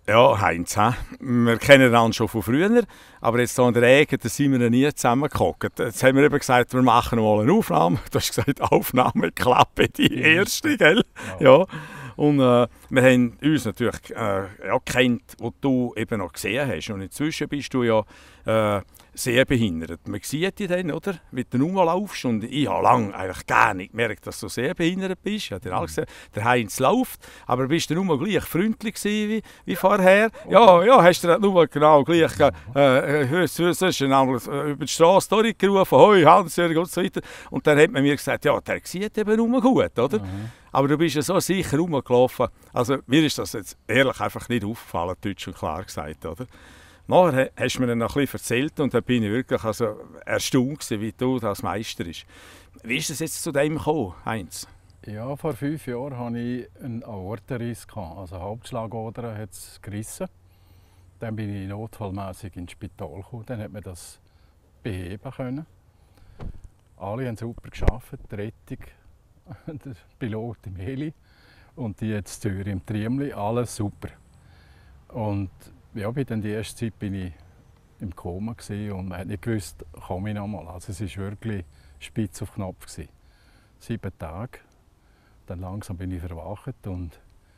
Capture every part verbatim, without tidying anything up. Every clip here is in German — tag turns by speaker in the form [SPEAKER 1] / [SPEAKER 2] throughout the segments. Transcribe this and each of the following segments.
[SPEAKER 1] Ja, Heinz, he? Wir kennen ihn schon von früher, aber jetzt hier in der Ecke, da sind wir nie zusammengehockt. Jetzt haben wir eben gesagt, wir machen mal eine Aufnahme. Du hast gesagt, Aufnahmeklappe, die erste, gell? Ja. Ja. Und äh, wir haben uns natürlich äh, ja, kennt, wo du eben noch gesehen hast. Und inzwischen bist du ja äh, sehr behindert. Man sieht dich dann, oder? Wie du rumlaufst. Und ich habe lange eigentlich gar nicht gemerkt, dass du sehr behindert bist. Ich habe dir alles gesagt, der Heinz läuft. Aber bist du nur gleich freundlich gewesen wie, wie vorher? Ja, ja, hast du nur genau gleich äh, sonst über die Straße durchgerufen, hoi, Hans-Jürgen und so weiter. Und dann hat man mir gesagt, ja, der sieht eben nur gut, oder? Mhm. Aber du bist ja so sicher rumgelaufen. Also mir ist das jetzt ehrlich einfach nicht aufgefallen, deutsch und klar gesagt, oder? Nachher hast du mir dann noch ein bisschen erzählt und da bin ich wirklich also erstaunt, wie du das meisterst. Wie ist es jetzt zu dem gekommen, Heinz?
[SPEAKER 2] Ja, vor fünf Jahren hatte ich einen Aortenriss. Also Hauptschlagader hat es gerissen. Dann bin ich notfallmässig ins Spital gekommen. Dann hat man das beheben können. Alle haben super gearbeitet, die Rettung, der Pilot im Heli und die jetzt Tür im Triemli, alles super. Und ja, bei dann die erste Zeit bin ich im Koma und man hat nicht gewusst, komme ich noch mal. Also es war wirklich spitz auf Knopf gewesen. Sieben Tage, dann langsam bin ich verwacht und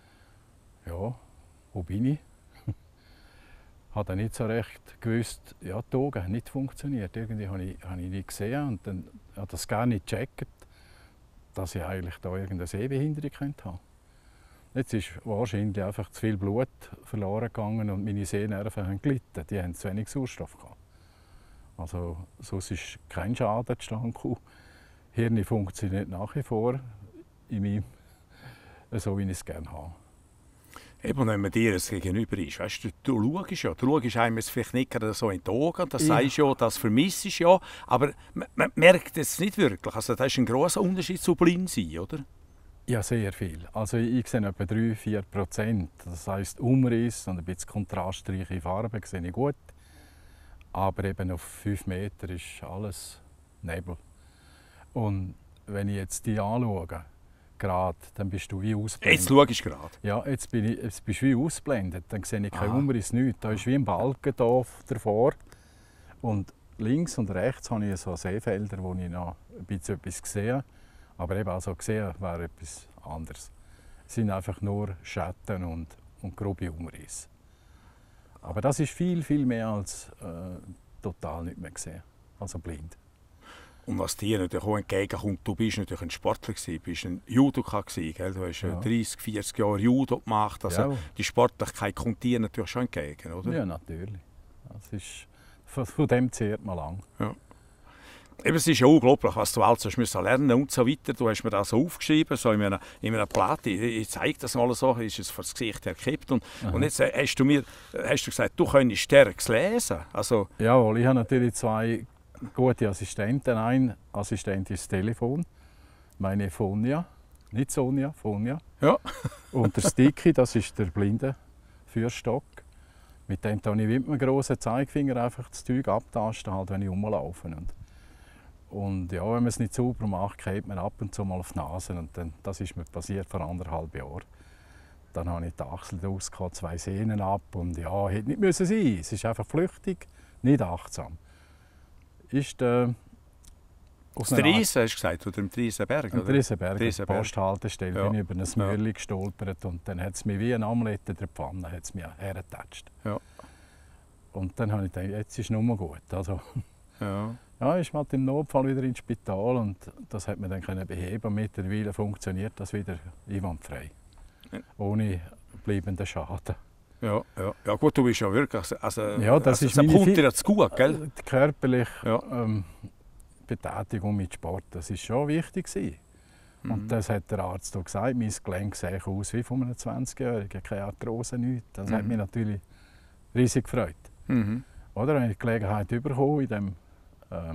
[SPEAKER 2] ja, wo bin ich? Ich habe dann nicht so recht gewusst, ja, die Augen haben nicht funktioniert. Irgendwie habe ich, habe ich nicht gesehen und dann habe ich das gar nicht gecheckt, dass ich eigentlich da irgendeine Sehbehinderung könnte haben. Jetzt ist wahrscheinlich einfach zu viel Blut verloren gegangen und meine Sehnerven haben gelitten. Die haben zu wenig Sauerstoff gehabt. Also sonst ist kein Schaden zustande gekommen. Das Hirn funktioniert nach wie vor in meinem, so, wie ich es gerne habe.
[SPEAKER 1] Eben, wenn man dir das gegenüber ist, weißt du, du schaust ja, du schaust einem vielleicht nicht gerade so in die Augen, das ja. Sagst ja, das vermisst ja, aber man, man merkt es nicht wirklich. Also das ist ein grosser Unterschied zu blind sein, oder?
[SPEAKER 2] Ja, sehr viel. Also ich sehe etwa drei bis vier Prozent. Das heisst, Umriss und ein bisschen kontrastreiche Farben sehe ich gut. Aber eben auf fünf Meter ist alles Nebel. Und wenn ich jetzt die anschaue, grad, dann bist du wie ausblendet.
[SPEAKER 1] Jetzt schaust du gerade?
[SPEAKER 2] Ja, jetzt, bin ich, jetzt bist du wie ausblendet. Dann sehe ich keinen Umriss, nichts. Da ist wie ein Balken da davor. Und links und rechts habe ich so Sehfelder, wo ich noch ein bisschen etwas sehe. Aber eben also gesehen wäre etwas anderes. Es sind einfach nur Schatten und, und grobe Umrisse. Aber das ist viel, viel mehr als äh, total nicht mehr gesehen, also blind.
[SPEAKER 1] Und was dir natürlich auch entgegenkommt, du bist natürlich ein Sportler gewesen, du bist ein Judoka gewesen, gell? Du hast ja. dreißig, vierzig Jahre Judo gemacht, also ja. Die Sportlichkeit kommt dir natürlich schon entgegen, oder?
[SPEAKER 2] Ja, natürlich. Das ist, von, von dem zehrt man lang.
[SPEAKER 1] Ja. Eben, es ist ja unglaublich, was du alles hast lernen und so weiter. Du hast mir das so aufgeschrieben, so in einem, in einem Blatt. Ich, ich zeige das mal so, ist es vor das Gesicht hergekippt. Und, und jetzt hast du mir hast du gesagt, du könntest stärker lesen. Also,
[SPEAKER 2] jawohl, ich habe natürlich zwei gute Assistenten. Ein Assistent ist das Telefon, meine Fonia, nicht Sonja, Fonia.
[SPEAKER 1] Ja.
[SPEAKER 2] Und der Sticky, das ist der blinde Führstock. Mit dem kann ich mit einem grossen Zeigefinger einfach das Zeug abtasten, halt, wenn ich rumlaufe. Und Und ja, wenn man es nicht sauber macht, geht man ab und zu mal auf die Nase. Und dann, das ist mir passiert vor anderthalb Jahren. Dann habe ich die Achsel draus, zwei Sehnen ab und ja, hätte nicht müssen sein. Es ist einfach flüchtig, nicht achtsam. Ist äh,
[SPEAKER 1] auf der Riesen, hast du gesagt, oder im Triesenberg?
[SPEAKER 2] Im Triesenberg, die Posthaltestelle,
[SPEAKER 1] ja.
[SPEAKER 2] bin ich über ein Mörli ja. gestolpert und dann hat es mich wie ein Amulett in der Pfanne hat's mich hergetatscht.
[SPEAKER 1] Ja.
[SPEAKER 2] Und dann habe ich gedacht, jetzt ist es nur gut. Also,
[SPEAKER 1] ja.
[SPEAKER 2] Ja, ich mal im Notfall wieder ins Spital und das hat man dann können beheben. Mittlerweile funktioniert das wieder einwandfrei, ja. Ohne bleibenden Schaden.
[SPEAKER 1] Ja, ja. Ja gut, du bist ja wirklich, also,
[SPEAKER 2] ja, das
[SPEAKER 1] also,
[SPEAKER 2] ist
[SPEAKER 1] das kommt dir zu gut, gell?
[SPEAKER 2] Die körperliche
[SPEAKER 1] ja.
[SPEAKER 2] ähm, Betätigung mit Sport, das ist schon wichtig gewesen. Mhm. Und das hat der Arzt auch gesagt, mein Gelenk sehe aus wie von einem zwanzigjährigen, keine Arthrose, nichts. Das mhm. hat mich natürlich riesig gefreut.
[SPEAKER 1] Mhm.
[SPEAKER 2] Oder wenn ich die Gelegenheit bekommen in dem Ähm,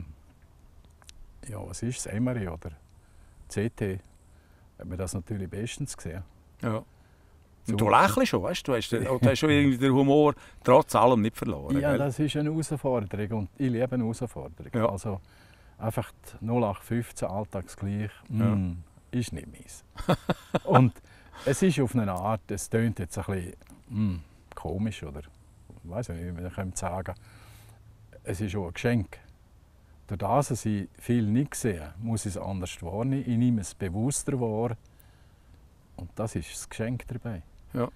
[SPEAKER 2] ja, was ist es, M R I oder C T, hat man das natürlich bestens gesehen.
[SPEAKER 1] Ja. Und du lächelst schon, weißt du, du hast, du hast schon irgendwie den Humor trotz allem nicht verloren.
[SPEAKER 2] Ja,
[SPEAKER 1] gell?
[SPEAKER 2] Das ist eine Herausforderung und ich liebe eine Herausforderung.
[SPEAKER 1] Ja.
[SPEAKER 2] Also einfach null acht fünfzehn alltagsgleich,
[SPEAKER 1] ja.
[SPEAKER 2] mm, ist nicht meins. Und es ist auf eine Art, es tönt jetzt ein bisschen mm, komisch oder ich weiß nicht, wie man sagen kann. Es ist auch ein Geschenk. Durch das, dass ich viel nicht sehe, muss ich es anders wahrnehmen. Ich nehme es bewusster wahr. Und das ist das Geschenk dabei.
[SPEAKER 1] Ja.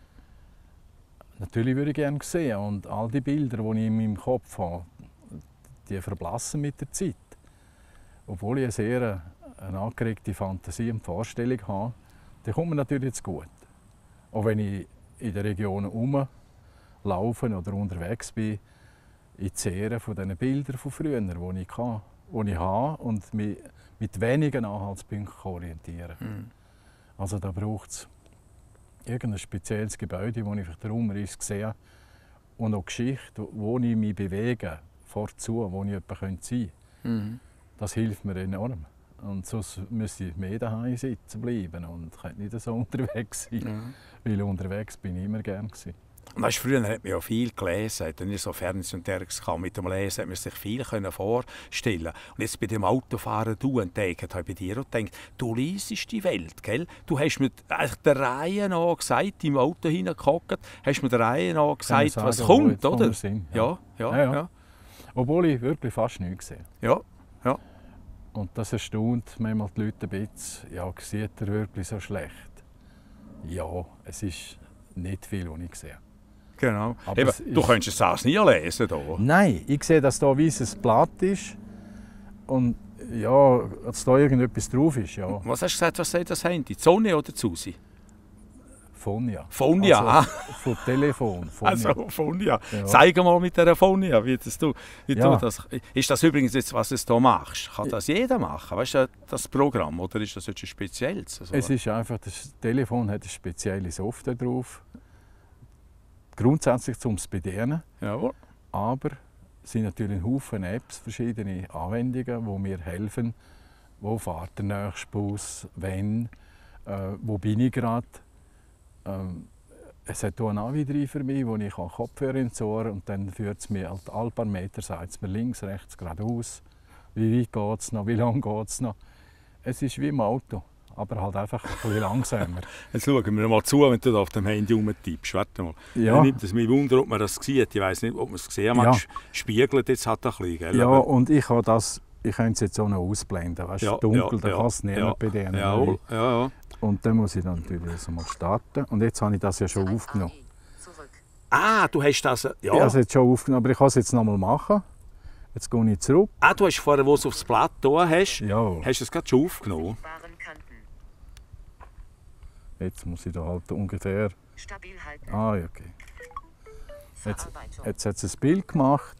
[SPEAKER 2] Natürlich würde ich gerne sehen und all die Bilder, die ich in meinem Kopf habe, die verblassen mit der Zeit. Obwohl ich eine sehr eine angeregte Fantasie und Vorstellung habe, die kommt mir natürlich zu gut. Auch wenn ich in der Region rumlaufe oder unterwegs bin, ich zehre von diesen Bildern von früher, die ich, kann, die ich habe und mich mit wenigen Anhaltspunkten orientieren kann. Mhm. Also da braucht es irgendein spezielles Gebäude, wo ich vielleicht den Umriss sehe und auch Geschichte, wo ich mich bewege, vorzu, wo ich jemand sein könnte. Mhm. Das hilft mir enorm. Und sonst müsste ich mehr daheim sitzen bleiben und könnte nicht so unterwegs sein. Mhm. Weil unterwegs bin ich immer gerne gewesen.
[SPEAKER 1] Und weißt, früher hat man ja viel gelesen, wenn ich so Fernsehen und Dergs kam. Mit dem Lesen hat man sich viel vorstellen. Und jetzt bei dem Autofahren du entdeckt, habe ich bei dir auch gedacht, du liest die Welt, gell? Du hast mir der Reihe nach gesagt, im Auto hineingehockt, hast mir der Reihe nach gesagt, sagen, was kommt, oder?
[SPEAKER 2] Sind,
[SPEAKER 1] ja. Ja, ja,
[SPEAKER 2] ja, ja.
[SPEAKER 1] ja.
[SPEAKER 2] Obwohl ich wirklich fast nichts sehe.
[SPEAKER 1] Ja, ja.
[SPEAKER 2] Und das erstaunt manchmal die Leute ein bisschen, ja, sieht er wirklich so schlecht? Ja, es ist nicht viel, was ich sehe.
[SPEAKER 1] Genau. Eben, du könntest es nie lesen hier.
[SPEAKER 2] Nein, ich sehe, dass hier ein weißes Blatt ist und ja, dass da irgendetwas drauf ist. Ja.
[SPEAKER 1] Was hast du gesagt, was sagt das Handy? Die Sonne oder die Susi?
[SPEAKER 2] Fonia.
[SPEAKER 1] Fonia?
[SPEAKER 2] Also, von Telefon. Fonia.
[SPEAKER 1] Also Fonia. Ja. Zeig mal mit dieser Fonia, wie, das du, wie
[SPEAKER 2] ja.
[SPEAKER 1] du das... Ist das übrigens jetzt, was du hier machst? Kann das jeder machen? Weißt du, das Programm? Oder ist das jetzt ein spezielles? Also,
[SPEAKER 2] es ist einfach, das Telefon hat eine spezielle Software drauf. Grundsätzlich zum Bedienen.
[SPEAKER 1] Jawohl.
[SPEAKER 2] Aber es sind natürlich ein Haufen Apps, verschiedene Anwendungen, die mir helfen. Wo fährt der nächste Bus, wann, äh, wo bin ich gerade. Ähm, es hat hier einen Navi für mich, wo ich Kopfhörer ins Ohr und dann führt es mir halt alle paar Meter, sagt es mir links, rechts, geradeaus. Wie weit geht es noch, wie lange geht es noch. Es ist wie im Auto. Aber halt einfach ein bisschen langsamer.
[SPEAKER 1] Jetzt schauen wir mal zu, wenn du da auf dem Handy rumtippst. Warte mal.
[SPEAKER 2] Ja.
[SPEAKER 1] Ich nimmt es mich Wunder, ob man das sieht. Ich weiss nicht, ob man es gesehen hat.
[SPEAKER 2] Ja.
[SPEAKER 1] Spiegelt jetzt halt ein bisschen. Gell?
[SPEAKER 2] Ja,
[SPEAKER 1] Aber
[SPEAKER 2] und ich kann das, ich könnte es jetzt auch noch ausblenden. Weißt,
[SPEAKER 1] ja,
[SPEAKER 2] dunkel,
[SPEAKER 1] ja,
[SPEAKER 2] da
[SPEAKER 1] ja,
[SPEAKER 2] kann es niemand
[SPEAKER 1] ja,
[SPEAKER 2] bedienen.
[SPEAKER 1] Ja, ja, ja.
[SPEAKER 2] Und dann muss ich dann natürlich also mal starten. Und jetzt habe ich das ja schon aufgenommen.
[SPEAKER 1] Ah, du hast das... Ja.
[SPEAKER 2] Ich habe es jetzt schon aufgenommen, aber ich kann es jetzt noch mal machen. Jetzt gehe ich zurück.
[SPEAKER 1] Ah, du hast vorher, wo du es aufs Blatt da hast,
[SPEAKER 2] ja.
[SPEAKER 1] hast du es gerade schon aufgenommen?
[SPEAKER 2] Jetzt muss ich da halt ungefähr...
[SPEAKER 3] Stabil halten.
[SPEAKER 2] Ah, ja, okay. Jetzt, jetzt hat es ein Bild gemacht.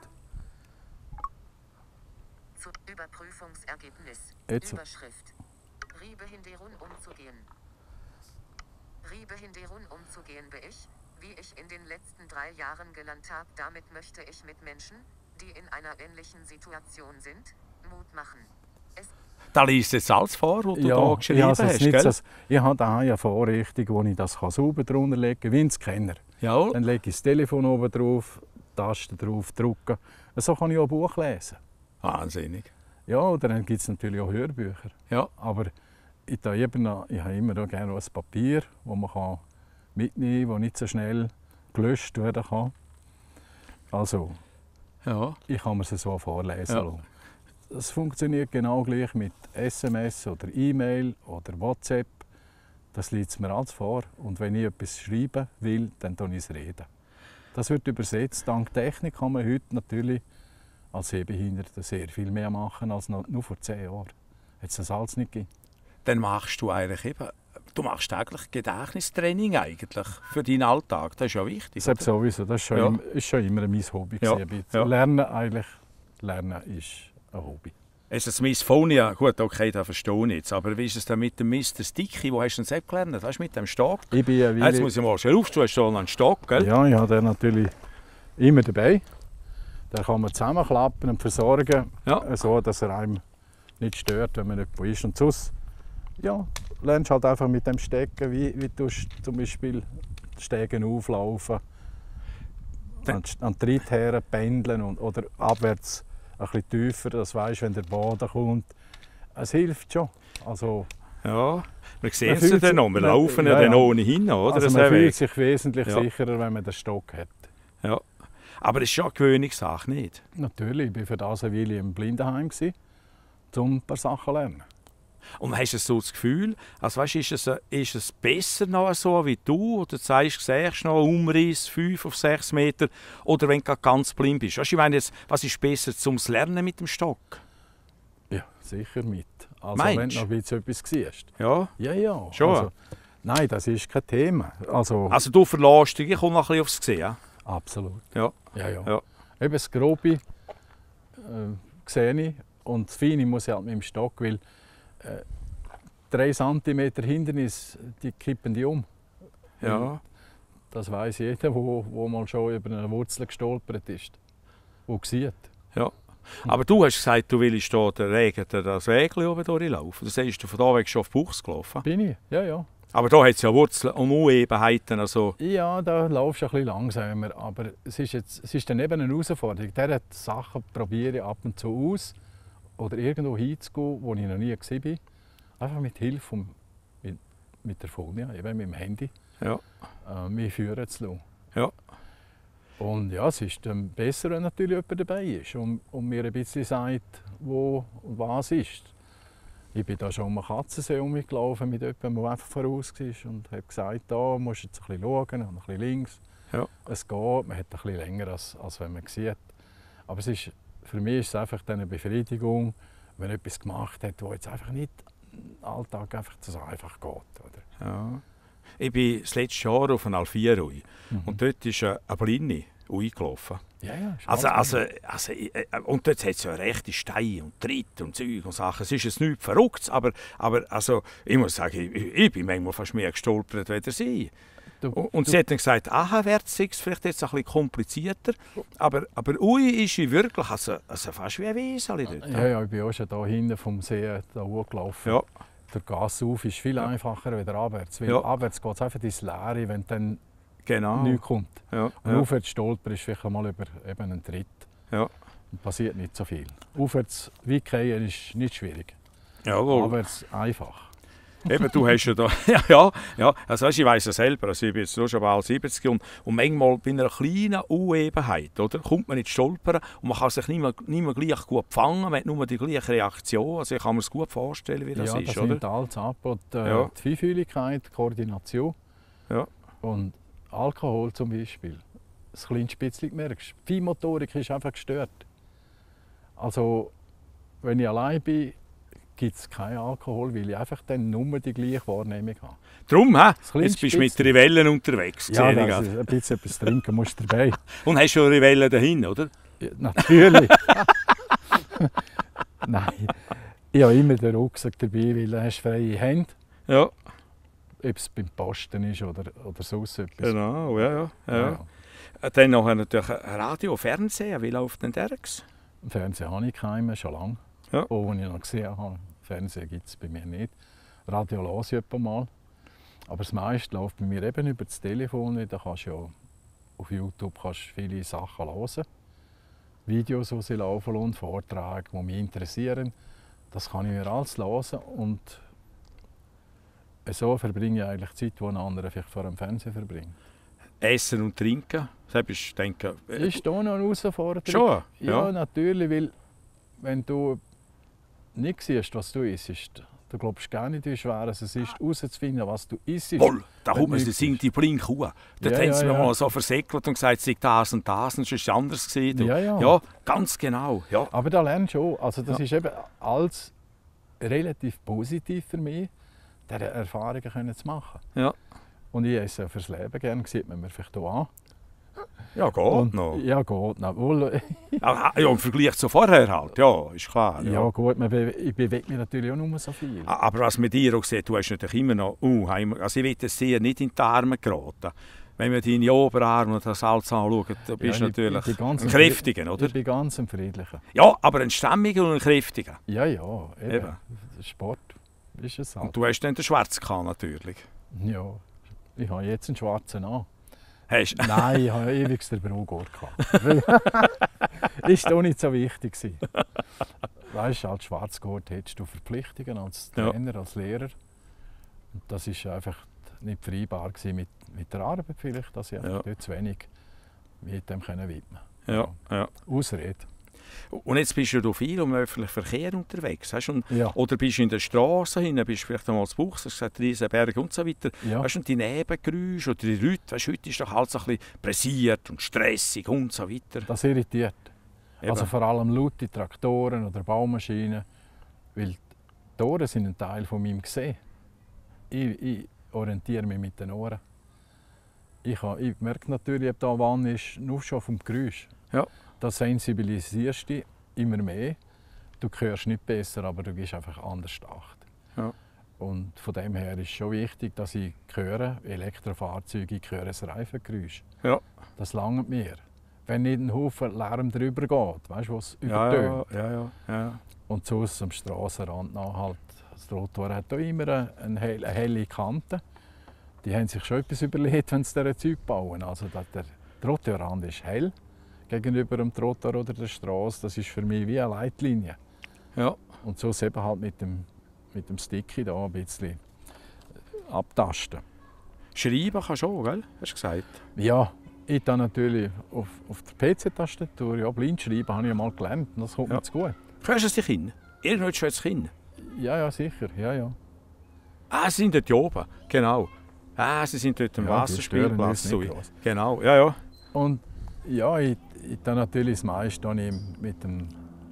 [SPEAKER 3] Zu Überprüfungsergebnis.
[SPEAKER 2] Jetzt.
[SPEAKER 3] Überschrift. Riebe Hinderun umzugehen. Riebe Hinderun umzugehen bin ich, wie ich in den letzten drei Jahren gelernt habe. Damit möchte ich mit Menschen, die in einer ähnlichen Situation sind, Mut machen. Es
[SPEAKER 1] Da liest jetzt alles vor, was du
[SPEAKER 2] ja,
[SPEAKER 1] da geschrieben hast,
[SPEAKER 2] nicht
[SPEAKER 1] gell?
[SPEAKER 2] So, ich habe da eine Vorrichtung, wo ich das sauber drunter legen kann, wie ein Scanner.
[SPEAKER 1] Jawohl.
[SPEAKER 2] Dann lege ich das Telefon oben drauf, Tasten drauf, drücken. So kann ich auch ein Buch lesen.
[SPEAKER 1] Wahnsinnig.
[SPEAKER 2] Ja, oder dann gibt es natürlich auch Hörbücher.
[SPEAKER 1] Ja.
[SPEAKER 2] Aber ich, da eben noch, ich habe immer noch gerne ein Papier, das man kann mitnehmen kann, das nicht so schnell gelöscht werden kann. Also,
[SPEAKER 1] ja.
[SPEAKER 2] ich kann mir es so vorlesen
[SPEAKER 1] Ja.
[SPEAKER 2] lassen. Es funktioniert genau gleich mit S M S oder E-Mail oder WhatsApp. Das liegt mir alles vor. Und wenn ich etwas schreiben will, dann tue ich es reden. Das wird übersetzt. Dank Technik kann man heute natürlich als Sehbehinderter sehr viel mehr machen als noch, nur vor zehn Jahren. Hätte es das alles nicht gegeben.
[SPEAKER 1] Dann machst du eigentlich eben, du machst täglich Gedächtnistraining eigentlich für deinen Alltag. Das ist ja wichtig.
[SPEAKER 2] Das ist sowieso. Das ist schon,
[SPEAKER 1] Ja.
[SPEAKER 2] im, ist schon immer mein Hobby.
[SPEAKER 1] Ja.
[SPEAKER 2] gewesen.
[SPEAKER 1] Ja.
[SPEAKER 2] Lernen eigentlich, Lernen ist ein Hobby.
[SPEAKER 1] Es ist das Miss Fonia, gut, okay, das verstehe ich jetzt. Aber wie ist es denn mit dem Mister Sticky? Wo hast du denn selbst gelernt? Hast du mit dem Stock?
[SPEAKER 2] Ich bin eine
[SPEAKER 1] Jetzt
[SPEAKER 2] Weile-
[SPEAKER 1] muss ich mal schnell aufstehen, du hast schon einen Stock, gell?
[SPEAKER 2] Ja, ich habe den natürlich immer dabei. Den kann man zusammenklappen und versorgen,
[SPEAKER 1] Ja.
[SPEAKER 2] so dass er einem nicht stört, wenn man nicht wo ist. Und sonst ja, lernst du halt einfach mit dem Stecken, wie, wie du zum Beispiel Stegen auflaufen, an, an die Tritt her pendeln und, oder abwärts ein bisschen tiefer, das weisst, wenn der Boden kommt. Es hilft schon. Also,
[SPEAKER 1] Ja, wir sehen
[SPEAKER 2] Man
[SPEAKER 1] es ja
[SPEAKER 2] fühlt
[SPEAKER 1] dann
[SPEAKER 2] sich-
[SPEAKER 1] noch. Wir
[SPEAKER 2] man-
[SPEAKER 1] laufen ja,
[SPEAKER 2] ja,
[SPEAKER 1] dann
[SPEAKER 2] ja.
[SPEAKER 1] ohnehin, oder?
[SPEAKER 2] Also
[SPEAKER 1] Das
[SPEAKER 2] man
[SPEAKER 1] Weg.
[SPEAKER 2] fühlt sich wesentlich
[SPEAKER 1] Ja.
[SPEAKER 2] sicherer, wenn man den Stock hat.
[SPEAKER 1] Ja. Aber das ist schon eine Gewöhnungssache, nicht?
[SPEAKER 2] Natürlich, ich war für das eine Weile im Blindenheim, gewesen, um ein paar Sachen zu lernen.
[SPEAKER 1] Und hast du so das Gefühl, also weißt, ist, es, ist es besser noch so wie du? Oder sagst, siehst du noch einen Umriss fünf auf sechs Meter? Oder wenn du gerade ganz blind bist? Weißt, ich meine jetzt, was ist besser zum Lernen mit dem Stock?
[SPEAKER 2] Ja, sicher mit. Also
[SPEAKER 1] Meinst
[SPEAKER 2] wenn
[SPEAKER 1] du?
[SPEAKER 2] du noch ein bisschen etwas siehst.
[SPEAKER 1] Ja.
[SPEAKER 2] Ja, ja.
[SPEAKER 1] Schon?
[SPEAKER 2] Also, nein, das ist kein Thema. Also,
[SPEAKER 1] Also du verlässt dich, ich komme noch ein bisschen aufs Gesehen.
[SPEAKER 2] absolut.
[SPEAKER 1] Ja.
[SPEAKER 2] Ja, ja.
[SPEAKER 1] Ja.
[SPEAKER 2] Eben das Grobe äh, sehe ich und das Feine muss ich halt mit dem Stock, weil äh, drei Zentimeter Hindernis, die kippen die um.
[SPEAKER 1] Ja.
[SPEAKER 2] Das weiß jeder, wo, wo mal schon über eine Wurzel gestolpert ist. Wo sieht.
[SPEAKER 1] Aber du hast gesagt, du willst hier den Regen, das Wägli oben durchlaufen. Das heißt, du von da weg schon auf den Buchs gelaufen.
[SPEAKER 2] Bin ich? Ja, ja.
[SPEAKER 1] Aber da hat es ja Wurzeln und Unebenheiten. Also.
[SPEAKER 2] Ja, da laufst du ein bisschen langsamer, aber es ist, jetzt, es ist dann eben eine Herausforderung. Diese Sachen probiere ich ab und zu aus oder irgendwo hinzugehen, wo ich noch nie war. Einfach mit Hilfe vom, mit, mit der Folie, eben mit dem Handy,
[SPEAKER 1] Ja.
[SPEAKER 2] äh, mich führen zu lassen.
[SPEAKER 1] Ja.
[SPEAKER 2] Und ja, es ist dann besser, wenn natürlich jemand dabei ist und, und mir ein bisschen sagt, wo und was ist. Ich bin da schon um einen Katzensee herumgelaufen mit jemandem, der einfach voraus war und habe gesagt, da musst du jetzt ein bisschen schauen und ein bisschen links.
[SPEAKER 1] Ja.
[SPEAKER 2] Es geht, man hat ein bisschen länger, als, als wenn man sieht. Aber es ist, für mich ist es einfach eine Befriedigung, wenn man etwas gemacht hat, wo jetzt einfach nicht im Alltag einfach so einfach geht. Oder?
[SPEAKER 1] Ja. Ich bin das letzte Jahr auf einen Alfierui
[SPEAKER 2] Mhm.
[SPEAKER 1] und dort ist eine eine Blinde eingelaufen.
[SPEAKER 2] Ja, ja, ist
[SPEAKER 1] Also,
[SPEAKER 2] alles
[SPEAKER 1] also, also, äh, und dort hat es ja rechte Steine und Tritte und Zeug und Sachen. Es ist jetzt nichts Verrücktes, aber, aber also, ich muss sagen, ich, ich bin manchmal fast mehr gestolpert als sie.
[SPEAKER 2] Du-
[SPEAKER 1] Und, und
[SPEAKER 2] du-
[SPEAKER 1] sie hat dann gesagt, aha, wird es vielleicht jetzt ein bisschen komplizierter, aber, aber ui ist sie wirklich also, also fast wie ein Wieseli dort.
[SPEAKER 2] Ja, ja, ich bin auch schon hier hinten vom See da hochgelaufen.
[SPEAKER 1] Ja.
[SPEAKER 2] Der Gas auf ist viel
[SPEAKER 1] Ja.
[SPEAKER 2] einfacher als abwärts. Weil
[SPEAKER 1] Ja.
[SPEAKER 2] abwärts geht es einfach ins Leere, wenn dann
[SPEAKER 1] Genau.
[SPEAKER 2] nichts kommt.
[SPEAKER 1] Ja,
[SPEAKER 2] Und
[SPEAKER 1] ja,
[SPEAKER 2] aufwärts stolper ist vielleicht mal über eben einen Tritt.
[SPEAKER 1] ja.
[SPEAKER 2] Und passiert nicht so viel. Aufwärts weggehen ist nicht schwierig.
[SPEAKER 1] Jawohl.
[SPEAKER 2] Abwärts einfach.
[SPEAKER 1] Eben, du hast ja da, ja, ja, ja, also weißt, ich weiss ja selber, also ich bin jetzt schon bald siebzig und, und manchmal bei einer kleinen Unebenheit, oder, kommt man ins Stolpern und man kann sich nicht mehr, nicht mehr gleich gut fangen, man hat nur die gleiche Reaktion, also ich kann mir das gut vorstellen, wie das
[SPEAKER 2] ja,
[SPEAKER 1] ist,
[SPEAKER 2] das
[SPEAKER 1] oder?
[SPEAKER 2] nimmt alles ab. Und, äh,
[SPEAKER 1] Ja.
[SPEAKER 2] Die Feinfühligkeit, die Koordination
[SPEAKER 1] Ja.
[SPEAKER 2] und Alkohol zum Beispiel. Das kleinste bisschen merkst. Die Feinmotorik ist einfach gestört. Also, wenn ich allein bin, gibt es keinen Alkohol, weil ich einfach dann nur die gleiche Wahrnehmung habe.
[SPEAKER 1] Drum, hä?
[SPEAKER 2] kleinste
[SPEAKER 1] Jetzt bist du mit
[SPEAKER 2] bisschen.
[SPEAKER 1] Rivellen unterwegs,
[SPEAKER 2] Ja,
[SPEAKER 1] sehe ich
[SPEAKER 2] das
[SPEAKER 1] gerade.
[SPEAKER 2] ist ein bisschen etwas trinken musst du dabei.
[SPEAKER 1] Und hast schon Rivellen dahin, oder?
[SPEAKER 2] Ja, natürlich. Nein, ich habe immer den Rucksack dabei, weil dann hast du freie Hände.
[SPEAKER 1] Ja,
[SPEAKER 2] Ob es beim Posten ist oder, oder sonst etwas.
[SPEAKER 1] genau, ja, ja. ja.
[SPEAKER 2] Ja.
[SPEAKER 1] Äh, Dann nachher natürlich Radio, Fernsehen, wie läuft denn der?
[SPEAKER 2] Im Fernsehen habe ich keinen, schon lange.
[SPEAKER 1] Ja.
[SPEAKER 2] Auch wenn ich noch gesehen habe, Fernsehen gibt es bei mir nicht. Radio höre ich etwa mal. Aber das meiste läuft bei mir eben über das Telefon. Da kannst du ja auf YouTube kannst du viele Sachen hören. Videos, die sie laufen und Vorträge, die mich interessieren. Das kann ich mir alles hören. Und so verbringe ich eigentlich Zeit, die ein anderer vielleicht vor dem Fernsehen verbringt.
[SPEAKER 1] Essen und Trinken, das ist, denke äh,
[SPEAKER 2] Ist da noch eine Herausforderung?
[SPEAKER 1] schon,
[SPEAKER 2] Ja,
[SPEAKER 1] ja.
[SPEAKER 2] natürlich, weil wenn du nicht siehst, was du isst, du glaubst gar nicht, wie schwer es ist, herauszufinden, was du isst.
[SPEAKER 1] Wohl, da
[SPEAKER 2] Wenn
[SPEAKER 1] kommt man,
[SPEAKER 2] du
[SPEAKER 1] sie
[SPEAKER 2] nichts
[SPEAKER 1] singt die Blinkkuh. Dort
[SPEAKER 2] Ja,
[SPEAKER 1] haben sie
[SPEAKER 2] ja,
[SPEAKER 1] mir
[SPEAKER 2] ja.
[SPEAKER 1] mal so versäckelt und gesagt, es sei das und das, und es ist anders gewesen. du.
[SPEAKER 2] Ja, ja.
[SPEAKER 1] ja, ganz genau. Ja.
[SPEAKER 2] Aber da lernst du auch. Also das
[SPEAKER 1] Ja.
[SPEAKER 2] ist eben alles relativ positiv für mich, diese Erfahrungen können zu machen.
[SPEAKER 1] Ja.
[SPEAKER 2] Und ich esse fürs Leben gerne, sieht man mir vielleicht auch an.
[SPEAKER 1] Ja, geht
[SPEAKER 2] Und-
[SPEAKER 1] noch.
[SPEAKER 2] Ja, geht noch. Wohl,
[SPEAKER 1] Ah, ja, im Vergleich zu vorher halt, ja, ist klar. Ja.
[SPEAKER 2] ja, gut, man be ich bewege mich natürlich auch nur so viel.
[SPEAKER 1] A- Aber was mit dir auch sieht, du hast natürlich immer noch, uh, heim- also ich will das sehr nicht in die Arme geraten. Wenn wir deine Oberarme und das Salz anschauen, dann bist du
[SPEAKER 2] Ja, ich- ich
[SPEAKER 1] natürlich
[SPEAKER 2] bin ganz
[SPEAKER 1] ein
[SPEAKER 2] ein
[SPEAKER 1] kräftiger, oder?
[SPEAKER 2] Ich bin ganz ein Friedlicher.
[SPEAKER 1] Ja, aber ein stämmiger und ein kräftiger.
[SPEAKER 2] Ja, ja, eben.
[SPEAKER 1] Eben.
[SPEAKER 2] Sport ist es halt.
[SPEAKER 1] Und du hast dann den Schwarzkahn natürlich.
[SPEAKER 2] Ja, ich habe jetzt einen schwarzen an.
[SPEAKER 1] Hast
[SPEAKER 2] Nein, ich habe ewig den Braugurt gehabt. Ist doch nicht so wichtig gewesen. Weißt du, als Schwarzgurt hättest du Verpflichtungen als
[SPEAKER 1] Ja.
[SPEAKER 2] Trainer, als Lehrer. das war einfach nicht vereinbar mit, mit der Arbeit vielleicht, dass ich
[SPEAKER 1] Ja.
[SPEAKER 2] dort zu wenig mit dem können widmen.
[SPEAKER 1] Ja, ja.
[SPEAKER 2] Ausrede.
[SPEAKER 1] Und jetzt bist du viel im öffentlichen Verkehr unterwegs, weißt? Und,
[SPEAKER 2] Ja.
[SPEAKER 1] oder bist du in der Straße hin, bist du vielleicht einmal zu Buchs, hast gesagt, Riesenberg und so weiter.
[SPEAKER 2] Ja.
[SPEAKER 1] Weißt du, und die Nebengeräusche oder die Leute, weißt, heute ist doch alles ein bisschen pressiert und stressig und so weiter.
[SPEAKER 2] Das irritiert.
[SPEAKER 1] Eben.
[SPEAKER 2] Also vor allem laute Traktoren oder Baumaschinen, weil die Ohren sind ein Teil von meinem Gesehen. Ich, ich orientiere mich mit den Ohren. Ich, ha- ich merke natürlich, ob da wann ist, nur schon vom Geräusch.
[SPEAKER 1] Ja.
[SPEAKER 2] Da sensibilisierst du dich immer mehr. Du hörst nicht besser, aber du gehst einfach anders acht.
[SPEAKER 1] Ja.
[SPEAKER 2] Und von dem her ist es schon wichtig, dass ich höre, Elektrofahrzeuge, ich höre das Reifengeräusch.
[SPEAKER 1] Ja.
[SPEAKER 2] Das langt mir. Wenn nicht ein Haufen Lärm drüber geht, weißt du, was
[SPEAKER 1] Ja,
[SPEAKER 2] übertönt.
[SPEAKER 1] ja, ja, ja, ja.
[SPEAKER 2] Und sonst am Strassenrand nach halt, das Trottoir hat auch immer eine, eine, hell, eine helle Kante. Die haben sich schon etwas überlegt, wenn sie diese Zeug bauen. Also dass der Trottoirrand ist hell gegenüber dem Trottoir oder der Straße. Das ist für mich wie eine Leitlinie.
[SPEAKER 1] Ja.
[SPEAKER 2] Und so eben halt mit dem, mit dem Sticky da ein bisschen abtasten.
[SPEAKER 1] Schreiben kannst du auch, gell? Hast du gesagt?
[SPEAKER 2] Ja, ich dann natürlich auf, auf der P C-Tastatur, ja, blind schreiben habe ich mal gelernt. Und das kommt
[SPEAKER 1] Ja.
[SPEAKER 2] mir zu gut.
[SPEAKER 1] Hörst du es dich hin? Irgendwann schwätzt es hin.
[SPEAKER 2] Ja, ja, sicher. Ja, ja.
[SPEAKER 1] Ah, sie sind dort oben. Genau. Ah, sie sind dort am
[SPEAKER 2] Ja, die stören
[SPEAKER 1] Wasserspielplatz.
[SPEAKER 2] uns nicht
[SPEAKER 1] So.
[SPEAKER 2] gross.
[SPEAKER 1] Genau, ja, ja.
[SPEAKER 2] Und ja, ich, ich dann natürlich das meiste dann ich mit dem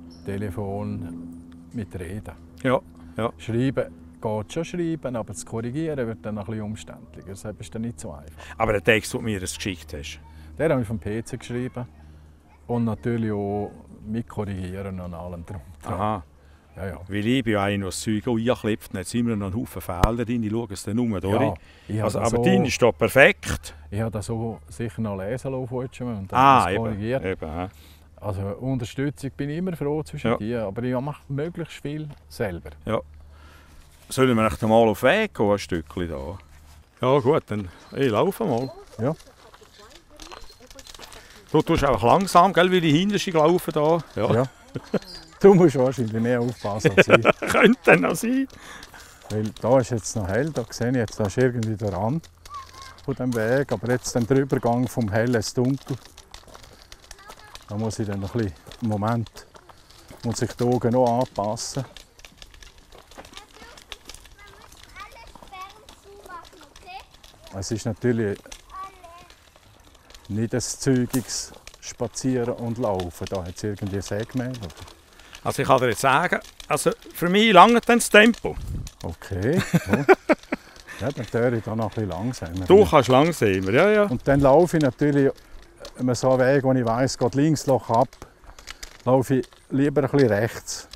[SPEAKER 2] Telefon mit Reden.
[SPEAKER 1] Ja, ja.
[SPEAKER 2] Schreiben geht schon schreiben, aber das Korrigieren wird dann noch ein bisschen umständlicher. Das ist dann nicht so einfach.
[SPEAKER 1] Aber der Text, den du mir geschickt hast.
[SPEAKER 2] Den habe ich vom P C geschrieben und natürlich auch mit Korrigieren und allem drum. dran.
[SPEAKER 1] Aha.
[SPEAKER 2] Ja, ja.
[SPEAKER 1] Weil ich bin ja einer, der das Zeug reinklebt. Dann hat es immer noch einen Haufen Fehler drin. Ich schaue es dann um, oder?
[SPEAKER 2] Ja, ich
[SPEAKER 1] Also,
[SPEAKER 2] habe
[SPEAKER 1] aber
[SPEAKER 2] das
[SPEAKER 1] dein
[SPEAKER 2] auch-
[SPEAKER 1] ist da perfekt.
[SPEAKER 2] Ich habe das so sicher noch lesen lassen von heute und dann
[SPEAKER 1] Ah,
[SPEAKER 2] das
[SPEAKER 1] eben.
[SPEAKER 2] korrigiert.
[SPEAKER 1] eben ja.
[SPEAKER 2] Also Unterstützung bin ich immer froh zwischen
[SPEAKER 1] Ja.
[SPEAKER 2] die, aber ich mache möglichst viel selber.
[SPEAKER 1] Sollen wir echt mal auf den Weg gehen, ein Stückchen da? Ja gut, dann ich laufe mal.
[SPEAKER 2] Ja.
[SPEAKER 1] Du tust einfach langsam, gell, weil die Hinterste laufen da. Ja.
[SPEAKER 2] Ja. Du musst wahrscheinlich mehr aufpassen als ich.
[SPEAKER 1] Könnte dann noch sein.
[SPEAKER 2] Weil da ist jetzt noch hell, da sehe ich jetzt, da ist irgendwie der Rand von dem Weg, aber jetzt dann der Übergang vom Hell ins Dunkel. Da muss ich dann noch ein bisschen, im Moment muss ich die Augen noch anpassen.
[SPEAKER 4] Alles zumachen, okay?
[SPEAKER 2] Es ist natürlich nicht ein zügiges Spazieren und Laufen, da hat es irgendwie ein Segment.
[SPEAKER 1] Also ich kann dir jetzt sagen, also für mich lange dann das Tempo.
[SPEAKER 2] Okay, so. Ja, dann höre ich da noch ein bisschen langsamer.
[SPEAKER 1] Du kannst langsamer, ja, ja.
[SPEAKER 2] Und dann laufe ich natürlich immer so einen Weg, wo ich weiss, geht links Loch ab, laufe ich lieber ein bisschen rechts.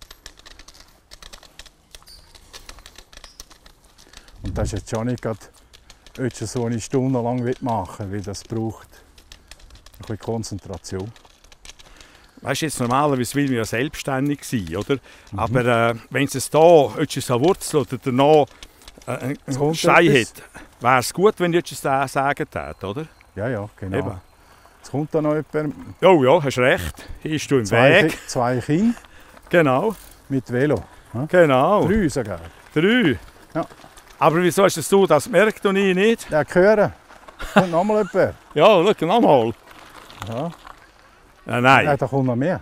[SPEAKER 2] Und das ist jetzt schon nicht gerade etwas, so eine Stunde lang machen will, weil das braucht ein bisschen Konzentration.
[SPEAKER 1] Weißt du, jetzt normalerweise will man ja selbstständig sein, oder? Aber äh, wenn es da etwas an Wurzel oder danach äh,
[SPEAKER 2] Es
[SPEAKER 1] einen
[SPEAKER 2] kommt
[SPEAKER 1] Stein
[SPEAKER 2] etwas.
[SPEAKER 1] hat, wäre es gut, wenn du etwas da sagen tätest, oder?
[SPEAKER 2] Ja, ja, genau.
[SPEAKER 1] Eben.
[SPEAKER 2] Jetzt kommt da noch jemand,
[SPEAKER 1] Oh ja, hast recht. Hier ist du im
[SPEAKER 2] zwei,
[SPEAKER 1] Weg.
[SPEAKER 2] Ki- zwei Kinder
[SPEAKER 1] Genau,
[SPEAKER 2] mit Velo.
[SPEAKER 1] genau.
[SPEAKER 2] Drei sogar.
[SPEAKER 1] Drei.
[SPEAKER 2] Ja.
[SPEAKER 1] Aber wieso hast es du das gemerkt und ich nicht?
[SPEAKER 2] Ja, hören. Kommt noch mal jemand.
[SPEAKER 1] Ja, schau nochmal.
[SPEAKER 2] Ja.
[SPEAKER 1] Ja, nein.
[SPEAKER 2] Ja, da kommt noch mehr.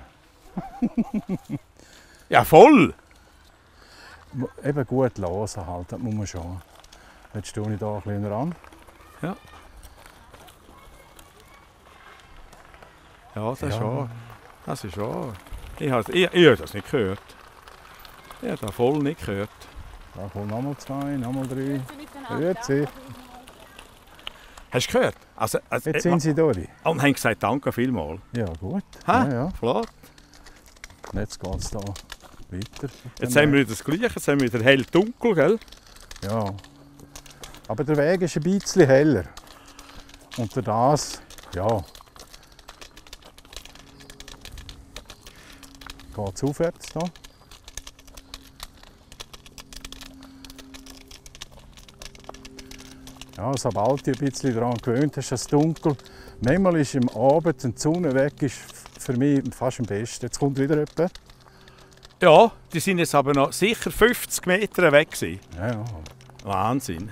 [SPEAKER 1] Ja, voll.
[SPEAKER 2] Eben gut hören halt, das muss man schon. Jetzt stehe ich da ein bisschen ran.
[SPEAKER 1] Ja, das ist
[SPEAKER 2] Ja.
[SPEAKER 1] wahr. Das ist wahr. Ich habe ich, ich hab das nicht gehört. Ich habe das voll nicht gehört.
[SPEAKER 2] Da kommen noch mal zwei, noch mal drei. Grüezi.
[SPEAKER 1] Hast du gehört? Also, also,
[SPEAKER 2] Jetzt sind sie durch.
[SPEAKER 1] und haben gesagt, danke vielmals.
[SPEAKER 2] Ja, gut.
[SPEAKER 1] Ha?
[SPEAKER 2] Ja, ja.
[SPEAKER 1] Flott.
[SPEAKER 2] Und jetzt geht es da weiter.
[SPEAKER 1] Jetzt haben wir wieder das Gleiche. Jetzt haben wir wieder hell-dunkel, gell?
[SPEAKER 2] Ja. Aber der Weg ist ein bisschen heller. Und durch das, ja. Geht es aufwärts da. Ja, sobald du dich ein bisschen daran gewöhnt hast, es dunkel. Manchmal ist im Abend, wenn die Sonne weg ist, für mich fast am besten. Jetzt kommt wieder jemand.
[SPEAKER 1] Ja, die sind jetzt aber noch sicher fünfzig Meter weg gewesen.
[SPEAKER 2] Ja, ja.
[SPEAKER 1] Wahnsinn.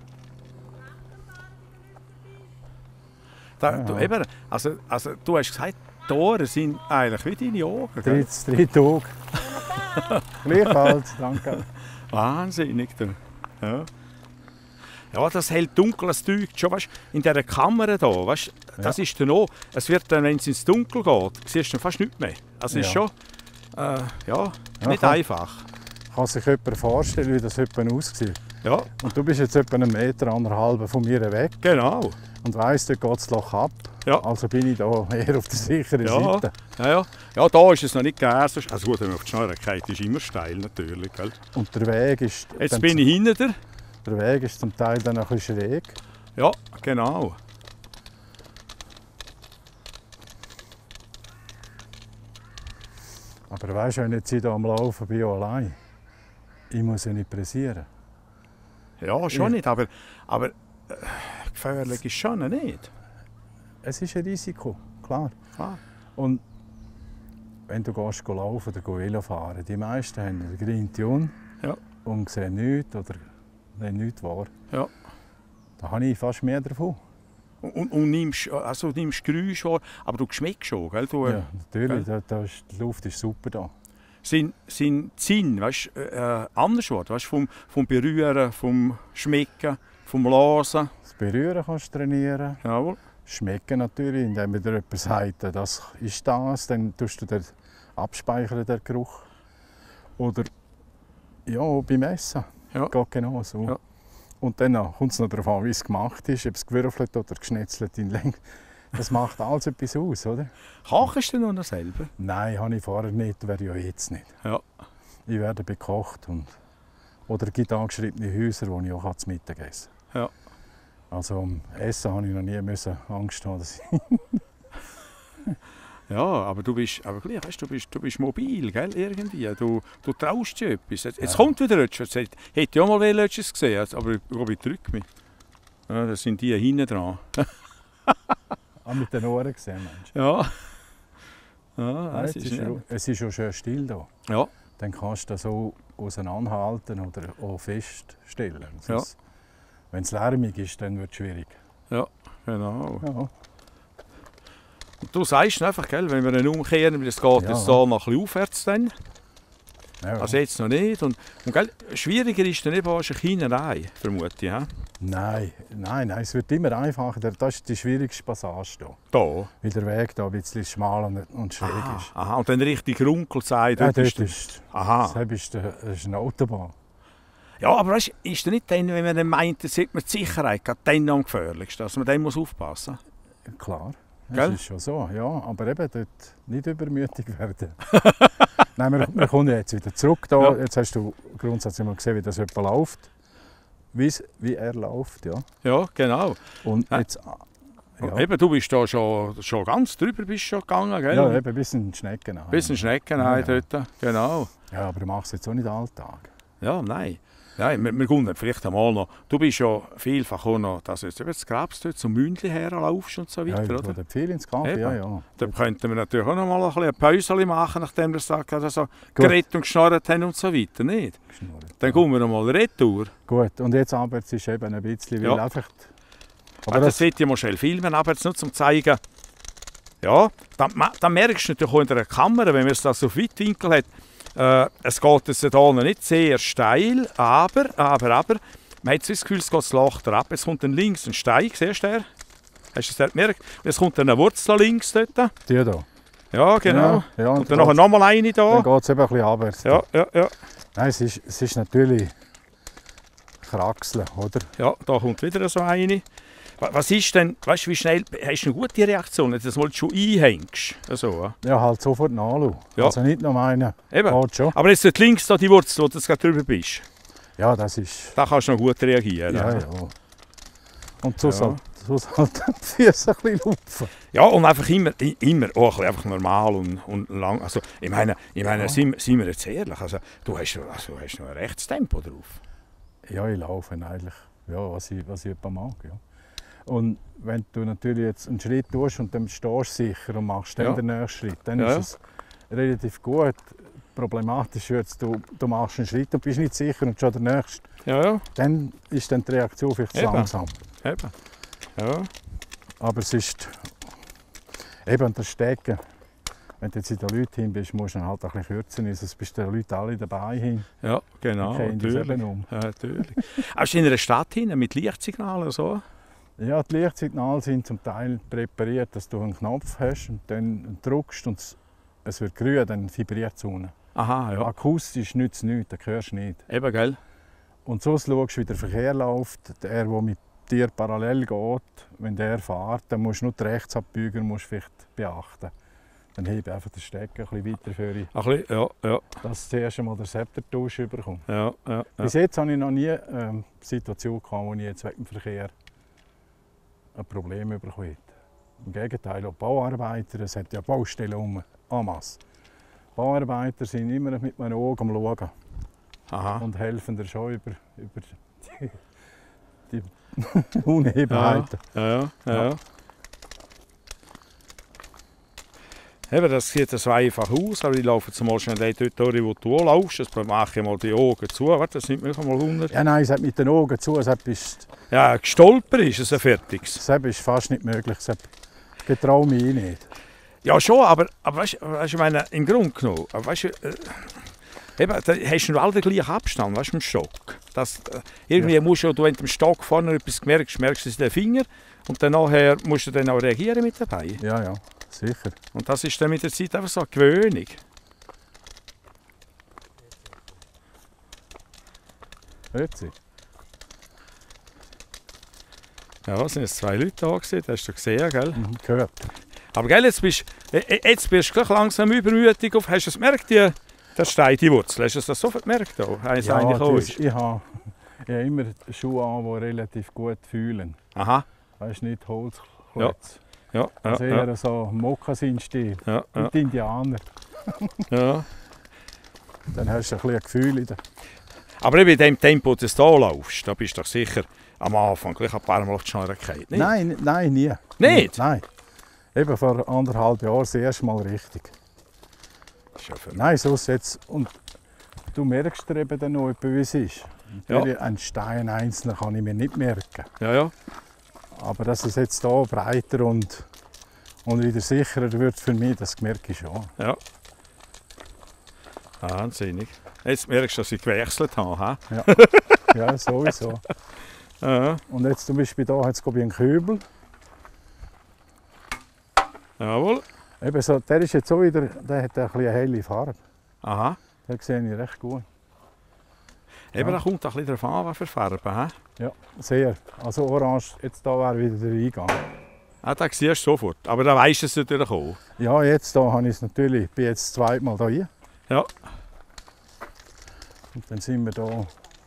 [SPEAKER 1] Da,
[SPEAKER 2] Ja.
[SPEAKER 1] du, eben, also, also, du hast gesagt, die Ohren sind eigentlich wie deine Augen. Gell?
[SPEAKER 2] Drei, drei Tage. Gleichfalls, danke.
[SPEAKER 1] Wahnsinnig. Du. Ja. Ja, das hält dunkles Zeug schon, weißt, in dieser Kamera da, weißt, das
[SPEAKER 2] Ja.
[SPEAKER 1] ist dann auch, es wird dann, wenn es ins Dunkel geht, siehst du fast nichts mehr. Also ist
[SPEAKER 2] Ja.
[SPEAKER 1] schon, äh, ja,
[SPEAKER 2] Ja,
[SPEAKER 1] nicht
[SPEAKER 2] kann-
[SPEAKER 1] einfach.
[SPEAKER 2] Kann sich jemand vorstellen, wie das jemand aussieht?
[SPEAKER 1] Ja,
[SPEAKER 2] Und du bist jetzt etwa einen Meter, anderthalb von mir weg
[SPEAKER 1] genau.
[SPEAKER 2] und weiss, dort geht das Loch ab.
[SPEAKER 1] Ja.
[SPEAKER 2] Also bin ich da eher auf der sicheren
[SPEAKER 1] Ja.
[SPEAKER 2] Seite.
[SPEAKER 1] Ja, ja. Ja, da ist es noch nicht gegeben. sonst- Also gut, wenn man auf die Schnelligkeit ist, immer steil natürlich. Gell?
[SPEAKER 2] Und der Weg ist,
[SPEAKER 1] Jetzt
[SPEAKER 2] dann-
[SPEAKER 1] bin ich hinter dir.
[SPEAKER 2] der Weg ist zum Teil dann ein bisschen schräg.
[SPEAKER 1] Ja, genau.
[SPEAKER 2] Aber weißt du, wenn jetzt ich hier am Laufen bin, allein, ich muss ja nicht pressieren.
[SPEAKER 1] Ja, schon
[SPEAKER 2] Ja.
[SPEAKER 1] nicht, aber, aber äh, gefährlich ist schon nicht.
[SPEAKER 2] Es ist ein Risiko, klar.
[SPEAKER 1] Ah.
[SPEAKER 2] Und wenn du gehst, gehst laufen oder gehst Velo fahren, die meisten haben einen Green Tune
[SPEAKER 1] Ja.
[SPEAKER 2] und sehen nichts oder nehmen nichts wahr.
[SPEAKER 1] Ja.
[SPEAKER 2] Da habe ich fast mehr davon.
[SPEAKER 1] Und, und, und nimmst, also nimmst Geräusche wahr, aber du schmeckst schon. Gell? Du,
[SPEAKER 2] Ja, natürlich,
[SPEAKER 1] gell?
[SPEAKER 2] da, da ist, die Luft ist super da.
[SPEAKER 1] Sind, sind die Sinne weißt, äh, anders geworden? Weißt, vom, vom Berühren, vom Schmecken, vom Lasen.
[SPEAKER 2] Das Berühren kannst du trainieren.
[SPEAKER 1] Jawohl.
[SPEAKER 2] Schmecken natürlich, indem dir jemand sagt, das ist das, dann tust du den abspeichern, den Geruch. Oder ja, auch beim Essen.
[SPEAKER 1] Ja.
[SPEAKER 2] Geht genau so.
[SPEAKER 1] Ja.
[SPEAKER 2] Und dann kommt es noch darauf an, wie es gemacht ist, ob es gewürfelt oder geschnetzelt in Länge. Das macht alles etwas aus, oder?
[SPEAKER 1] Kochst du noch selber?
[SPEAKER 2] Nein, habe ich vorher nicht, werde ich auch jetzt nicht.
[SPEAKER 1] Ja.
[SPEAKER 2] Ich werde bekocht. Und, oder es gibt angeschriebene Häuser, wo ich auch zu Mittag esse.
[SPEAKER 1] Ja.
[SPEAKER 2] Also um Essen habe ich noch nie müssen Angst haben, dass ich
[SPEAKER 1] Ja, aber du bist, aber gleich, weißt, du bist, du bist mobil, gell, irgendwie. Du, du traust dir etwas. Jetzt, jetzt
[SPEAKER 2] Ja.
[SPEAKER 1] kommt wieder etwas. Jetzt hätte ich auch mal etwas gesehen, also, aber ich glaube, ich drücke mich. Ja, das sind die hinten dran.
[SPEAKER 2] auch mit den Ohren gesehen Mensch.
[SPEAKER 1] Ja. Ja,
[SPEAKER 2] Ja,
[SPEAKER 1] das
[SPEAKER 2] es,
[SPEAKER 1] ist
[SPEAKER 2] ist
[SPEAKER 1] nicht-
[SPEAKER 2] schon, es ist schon schön still hier.
[SPEAKER 1] ja,
[SPEAKER 2] Dann kannst du das so auseinanderhalten oder auch feststellen.
[SPEAKER 1] Ja.
[SPEAKER 2] Wenn es lärmig ist, dann wird es schwierig.
[SPEAKER 1] genau.
[SPEAKER 2] Ja.
[SPEAKER 1] Und du sagst einfach, gell, wenn wir ihn umkehren, das geht
[SPEAKER 2] Ja.
[SPEAKER 1] jetzt da noch ein bisschen aufwärts dann.
[SPEAKER 2] Ja.
[SPEAKER 1] Also jetzt noch nicht. Und, und gell, schwieriger ist dann eben wahrscheinlich Hinerei, vermute ich. He?
[SPEAKER 2] Nein, nein, nein, es wird immer einfacher. Das ist die schwierigste Passage hier.
[SPEAKER 1] Da.
[SPEAKER 2] Weil der Weg hier ein bisschen schmal und, und schräg
[SPEAKER 1] Aha,
[SPEAKER 2] ist.
[SPEAKER 1] aha, und dann richtig runkelt sei,
[SPEAKER 2] Ja,
[SPEAKER 1] dort
[SPEAKER 2] dort
[SPEAKER 1] ist
[SPEAKER 2] ist,
[SPEAKER 1] aha.
[SPEAKER 2] das ist, der- das ist eine Autobahn.
[SPEAKER 1] Ja, aber weißt, ist es nicht dann, wenn man dann meint, dann sieht man die Sicherheit gerade dann am gefährlichsten, dass man dann muss aufpassen
[SPEAKER 2] Klar, das
[SPEAKER 1] Gell?
[SPEAKER 2] ist schon so. Ja, aber eben dort nicht übermütig werden. Nein, wir, wir kommen jetzt wieder zurück. Da.
[SPEAKER 1] Ja.
[SPEAKER 2] Jetzt hast du grundsätzlich mal gesehen, wie das jemand läuft. Wie's- Wie er läuft, ja.
[SPEAKER 1] Ja, genau.
[SPEAKER 2] Und
[SPEAKER 1] Ja.
[SPEAKER 2] jetzt,
[SPEAKER 1] Und
[SPEAKER 2] ja,
[SPEAKER 1] eben, du bist da schon, schon ganz drüber bist schon gegangen, gell?
[SPEAKER 2] ja, eben bis in die Schnecken.
[SPEAKER 1] Bisschen Schnecken
[SPEAKER 2] Ja,
[SPEAKER 1] ja,
[SPEAKER 2] ja.
[SPEAKER 1] dort. Genau.
[SPEAKER 2] Ja, aber du machst es jetzt auch nicht alltag.
[SPEAKER 1] Ja, nein. Nein, wir, wir gehen vielleicht einmal noch. Du bist ja vielfach auch noch, dass du jetzt eben das Grabs dort zum Mündli herlaufst und so
[SPEAKER 2] Ja,
[SPEAKER 1] weiter,
[SPEAKER 2] ich
[SPEAKER 1] oder?
[SPEAKER 2] gehe viel ins Kaffee,
[SPEAKER 1] Eben.
[SPEAKER 2] ja, ja.
[SPEAKER 1] Da könnten wir natürlich auch noch mal ein bisschen ein Päuschen machen, nachdem wir sagen, also
[SPEAKER 2] Gut.
[SPEAKER 1] geredet und geschnarrt haben und so weiter, nicht?
[SPEAKER 2] Geschnurrt.
[SPEAKER 1] Dann gehen wir noch mal retour.
[SPEAKER 2] Gut, und jetzt aber es ist eben ein bisschen, weil
[SPEAKER 1] Ja.
[SPEAKER 2] einfach...
[SPEAKER 1] Aber
[SPEAKER 2] Aber
[SPEAKER 1] das
[SPEAKER 2] das,
[SPEAKER 1] sollte ich mal schnell filmen, aber jetzt nur zum zeigen. Ja, dann, dann merkst du natürlich auch in der Kamera, wenn man es das auf Weitwinkel hat, äh, es geht jetzt hier nicht sehr steil, aber, aber, aber, man hat so das Gefühl, es geht das Loch da ab. Jetzt kommt dann links ein Stein, siehst du den? Hast du das dort gemerkt? Und jetzt kommt dann eine Wurzel links dort.
[SPEAKER 2] die da.
[SPEAKER 1] Ja, genau.
[SPEAKER 2] Ja, ja,
[SPEAKER 1] Und dann nachher nochmal eine da.
[SPEAKER 2] Dann geht es eben ein bisschen abwärts.
[SPEAKER 1] Ja, ja, ja.
[SPEAKER 2] Nein, es ist, es ist natürlich Kraxeln, oder?
[SPEAKER 1] Ja, da kommt wieder so eine. Wa- Was ist denn, weißt du, wie schnell, hast du eine gute Reaktion, wenn du das mal schon einhängst? Also,
[SPEAKER 2] Ja, halt sofort nachschauen.
[SPEAKER 1] Ja.
[SPEAKER 2] Also nicht nur meinen.
[SPEAKER 1] eben.
[SPEAKER 2] Geht schon.
[SPEAKER 1] Aber jetzt dort links da die Wurzel, wo du jetzt gerade drüber bist,
[SPEAKER 2] Ja, das ist...
[SPEAKER 1] da kannst du noch gut reagieren.
[SPEAKER 2] Ja,
[SPEAKER 1] Ja,
[SPEAKER 2] ja. Und so
[SPEAKER 1] Ja.
[SPEAKER 2] soll so soll die Füße ein bisschen lupfen.
[SPEAKER 1] ja, und einfach immer, i- immer auch ein bisschen einfach normal und, und lang. Also, ich meine, ich meine
[SPEAKER 2] Ja.
[SPEAKER 1] sind, sind wir jetzt ehrlich, also, du hast, also, du hast noch ein rechtes Tempo drauf.
[SPEAKER 2] Ja, ich laufe eigentlich, ja, was ich, was ich etwa mag. Ja. Und wenn du natürlich jetzt einen Schritt tust und dann stehst du sicher und machst dann
[SPEAKER 1] Ja.
[SPEAKER 2] den nächsten Schritt, dann
[SPEAKER 1] Ja, ja.
[SPEAKER 2] ist es relativ gut, problematisch wird, du, du machst einen Schritt und bist nicht sicher und schon der nächste.
[SPEAKER 1] Ja, ja.
[SPEAKER 2] Dann ist dann die Reaktion vielleicht zu
[SPEAKER 1] Eben.
[SPEAKER 2] langsam.
[SPEAKER 1] Eben. Ja.
[SPEAKER 2] Aber es ist eben das Stecken. Wenn du jetzt in den Leuten hin bist, musst du dann halt ein bisschen kürzer, sonst bist du den Leuten alle dabei hin.
[SPEAKER 1] Ja, genau.
[SPEAKER 2] Die kennen das
[SPEAKER 1] Natürlich.
[SPEAKER 2] eben um.
[SPEAKER 1] Ja, natürlich. Auch in einer Stadt hin mit Lichtsignalen und so?
[SPEAKER 2] Ja, die Lichtsignale sind zum Teil präpariert, dass du einen Knopf hast und dann drückst und es, es wird grün, dann vibriert es unten.
[SPEAKER 1] Aha, ja.
[SPEAKER 2] Akustisch nützt es nichts, das hörst du nicht.
[SPEAKER 1] Eben, gell?
[SPEAKER 2] Und so schaust du, wie der Verkehr läuft. Der, der mit dir parallel geht, wenn der fährt, dann musst du nur die Rechtsabbieger musst du vielleicht beachten. Dann hebe einfach den Stecker ein bisschen weiter für dich,
[SPEAKER 1] Ein bisschen, ja, ja,
[SPEAKER 2] dass du zuerst einmal den Septertausch überkommst.
[SPEAKER 1] ja, ja, ja.
[SPEAKER 2] Bis jetzt hatte ich noch nie ähm, eine Situation, gehabt, wo ich jetzt wegen dem Verkehr ein Problem bekommen habe. Im Gegenteil, auch Bauarbeiter, es hat ja Baustellen um en masse. Bauarbeiter sind immer mit meinen Augen am Schauen
[SPEAKER 1] Aha.
[SPEAKER 2] und helfen dir schon über, über die, die Unebenheiten.
[SPEAKER 1] Ja, ja, ja. ja. Eben, das sieht so einfach aus, aber ich laufe zum Beispiel dort durch, wo du laufst. Das mache ich mal die Augen zu. Warte, das nimmt mich mal hundert.
[SPEAKER 2] Ja, nein, es hat mit den Augen zu, es ist,
[SPEAKER 1] Ja, gestolpert ist es ein fertiges.
[SPEAKER 2] es ist fast nicht möglich. Es getraue mich nicht.
[SPEAKER 1] Ja, schon, aber, aber weißt, weißt, ich meine, im Grunde genommen, aber weißt, äh, eben, da hast du alle den gleichen Abstand, weißt, mit dem Stock. Das, äh, irgendwie ja. musst du, du, wenn du im Stock vorne etwas merkst, merkst du es in den Finger und dann nachher musst du dann auch reagieren mit dabei.
[SPEAKER 2] Ja, ja, sicher.
[SPEAKER 1] Und das ist dann mit der Zeit einfach so eine Gewöhnung.
[SPEAKER 2] Hört sie?
[SPEAKER 1] Ja, es sind jetzt zwei Leute da gewesen, das hast du gesehen, gell?
[SPEAKER 2] Mhm, gehört.
[SPEAKER 1] Aber gell, jetzt bist du jetzt bist du gleich langsam übermütig. Auf, hast du es gemerkt, die, der Stein, die Wurzel? Hast du das sofort gemerkt? Auch,
[SPEAKER 2] Ja,
[SPEAKER 1] eigentlich auch
[SPEAKER 2] das,
[SPEAKER 1] ist?
[SPEAKER 2] ich habe ich habe immer Schuhe an, die relativ gut fühlen.
[SPEAKER 1] Aha,
[SPEAKER 2] Weißt du, nicht Holzklötze.
[SPEAKER 1] ja, ja,
[SPEAKER 2] Also
[SPEAKER 1] ja,
[SPEAKER 2] eher so Mokassin-Stil.
[SPEAKER 1] ja, ja,
[SPEAKER 2] Und die Indianer.
[SPEAKER 1] ja.
[SPEAKER 2] Dann hast du ein bisschen ein Gefühl in der...
[SPEAKER 1] Aber eben in dem Tempo, das du hier laufst, da bist du doch sicher am Anfang gleich ein paar Mal auf die Schnelligkeit, nicht?
[SPEAKER 2] Nein, nein, nie.
[SPEAKER 1] Nicht?
[SPEAKER 2] Nein. Eben vor anderthalb Jahren das erste Mal richtig.
[SPEAKER 1] Das ist ja für
[SPEAKER 2] Nein, so ist jetzt. Und du merkst dir eben dann noch, wie es ist.
[SPEAKER 1] Ja.
[SPEAKER 2] Ein Stein einzeln kann ich mir nicht merken.
[SPEAKER 1] Ja, ja.
[SPEAKER 2] Aber dass es jetzt hier breiter und, und wieder sicherer wird für mich, das merke ich schon.
[SPEAKER 1] Ja. Wahnsinnig. Jetzt merkst du, dass ich gewechselt habe. He?
[SPEAKER 2] Ja, ja sowieso.
[SPEAKER 1] Ja.
[SPEAKER 2] Und jetzt zum Beispiel hier hat es einen Kübel.
[SPEAKER 1] Jawohl.
[SPEAKER 2] Eben so, der ist jetzt so wieder, der hat ein bisschen eine helle Farbe.
[SPEAKER 1] Aha.
[SPEAKER 2] Den sehe ich recht gut.
[SPEAKER 1] Eben,
[SPEAKER 2] Ja.
[SPEAKER 1] da kommt ein bisschen darauf an, was für Farben. He?
[SPEAKER 2] Ja, sehr. Also orange, jetzt da wäre wieder der Eingang.
[SPEAKER 1] Ah, das siehst du sofort. Aber da weisst du es natürlich auch.
[SPEAKER 2] Ja, jetzt da habe ich es natürlich, bin jetzt zweimal hier.
[SPEAKER 1] Ja.
[SPEAKER 2] Und dann sind wir hier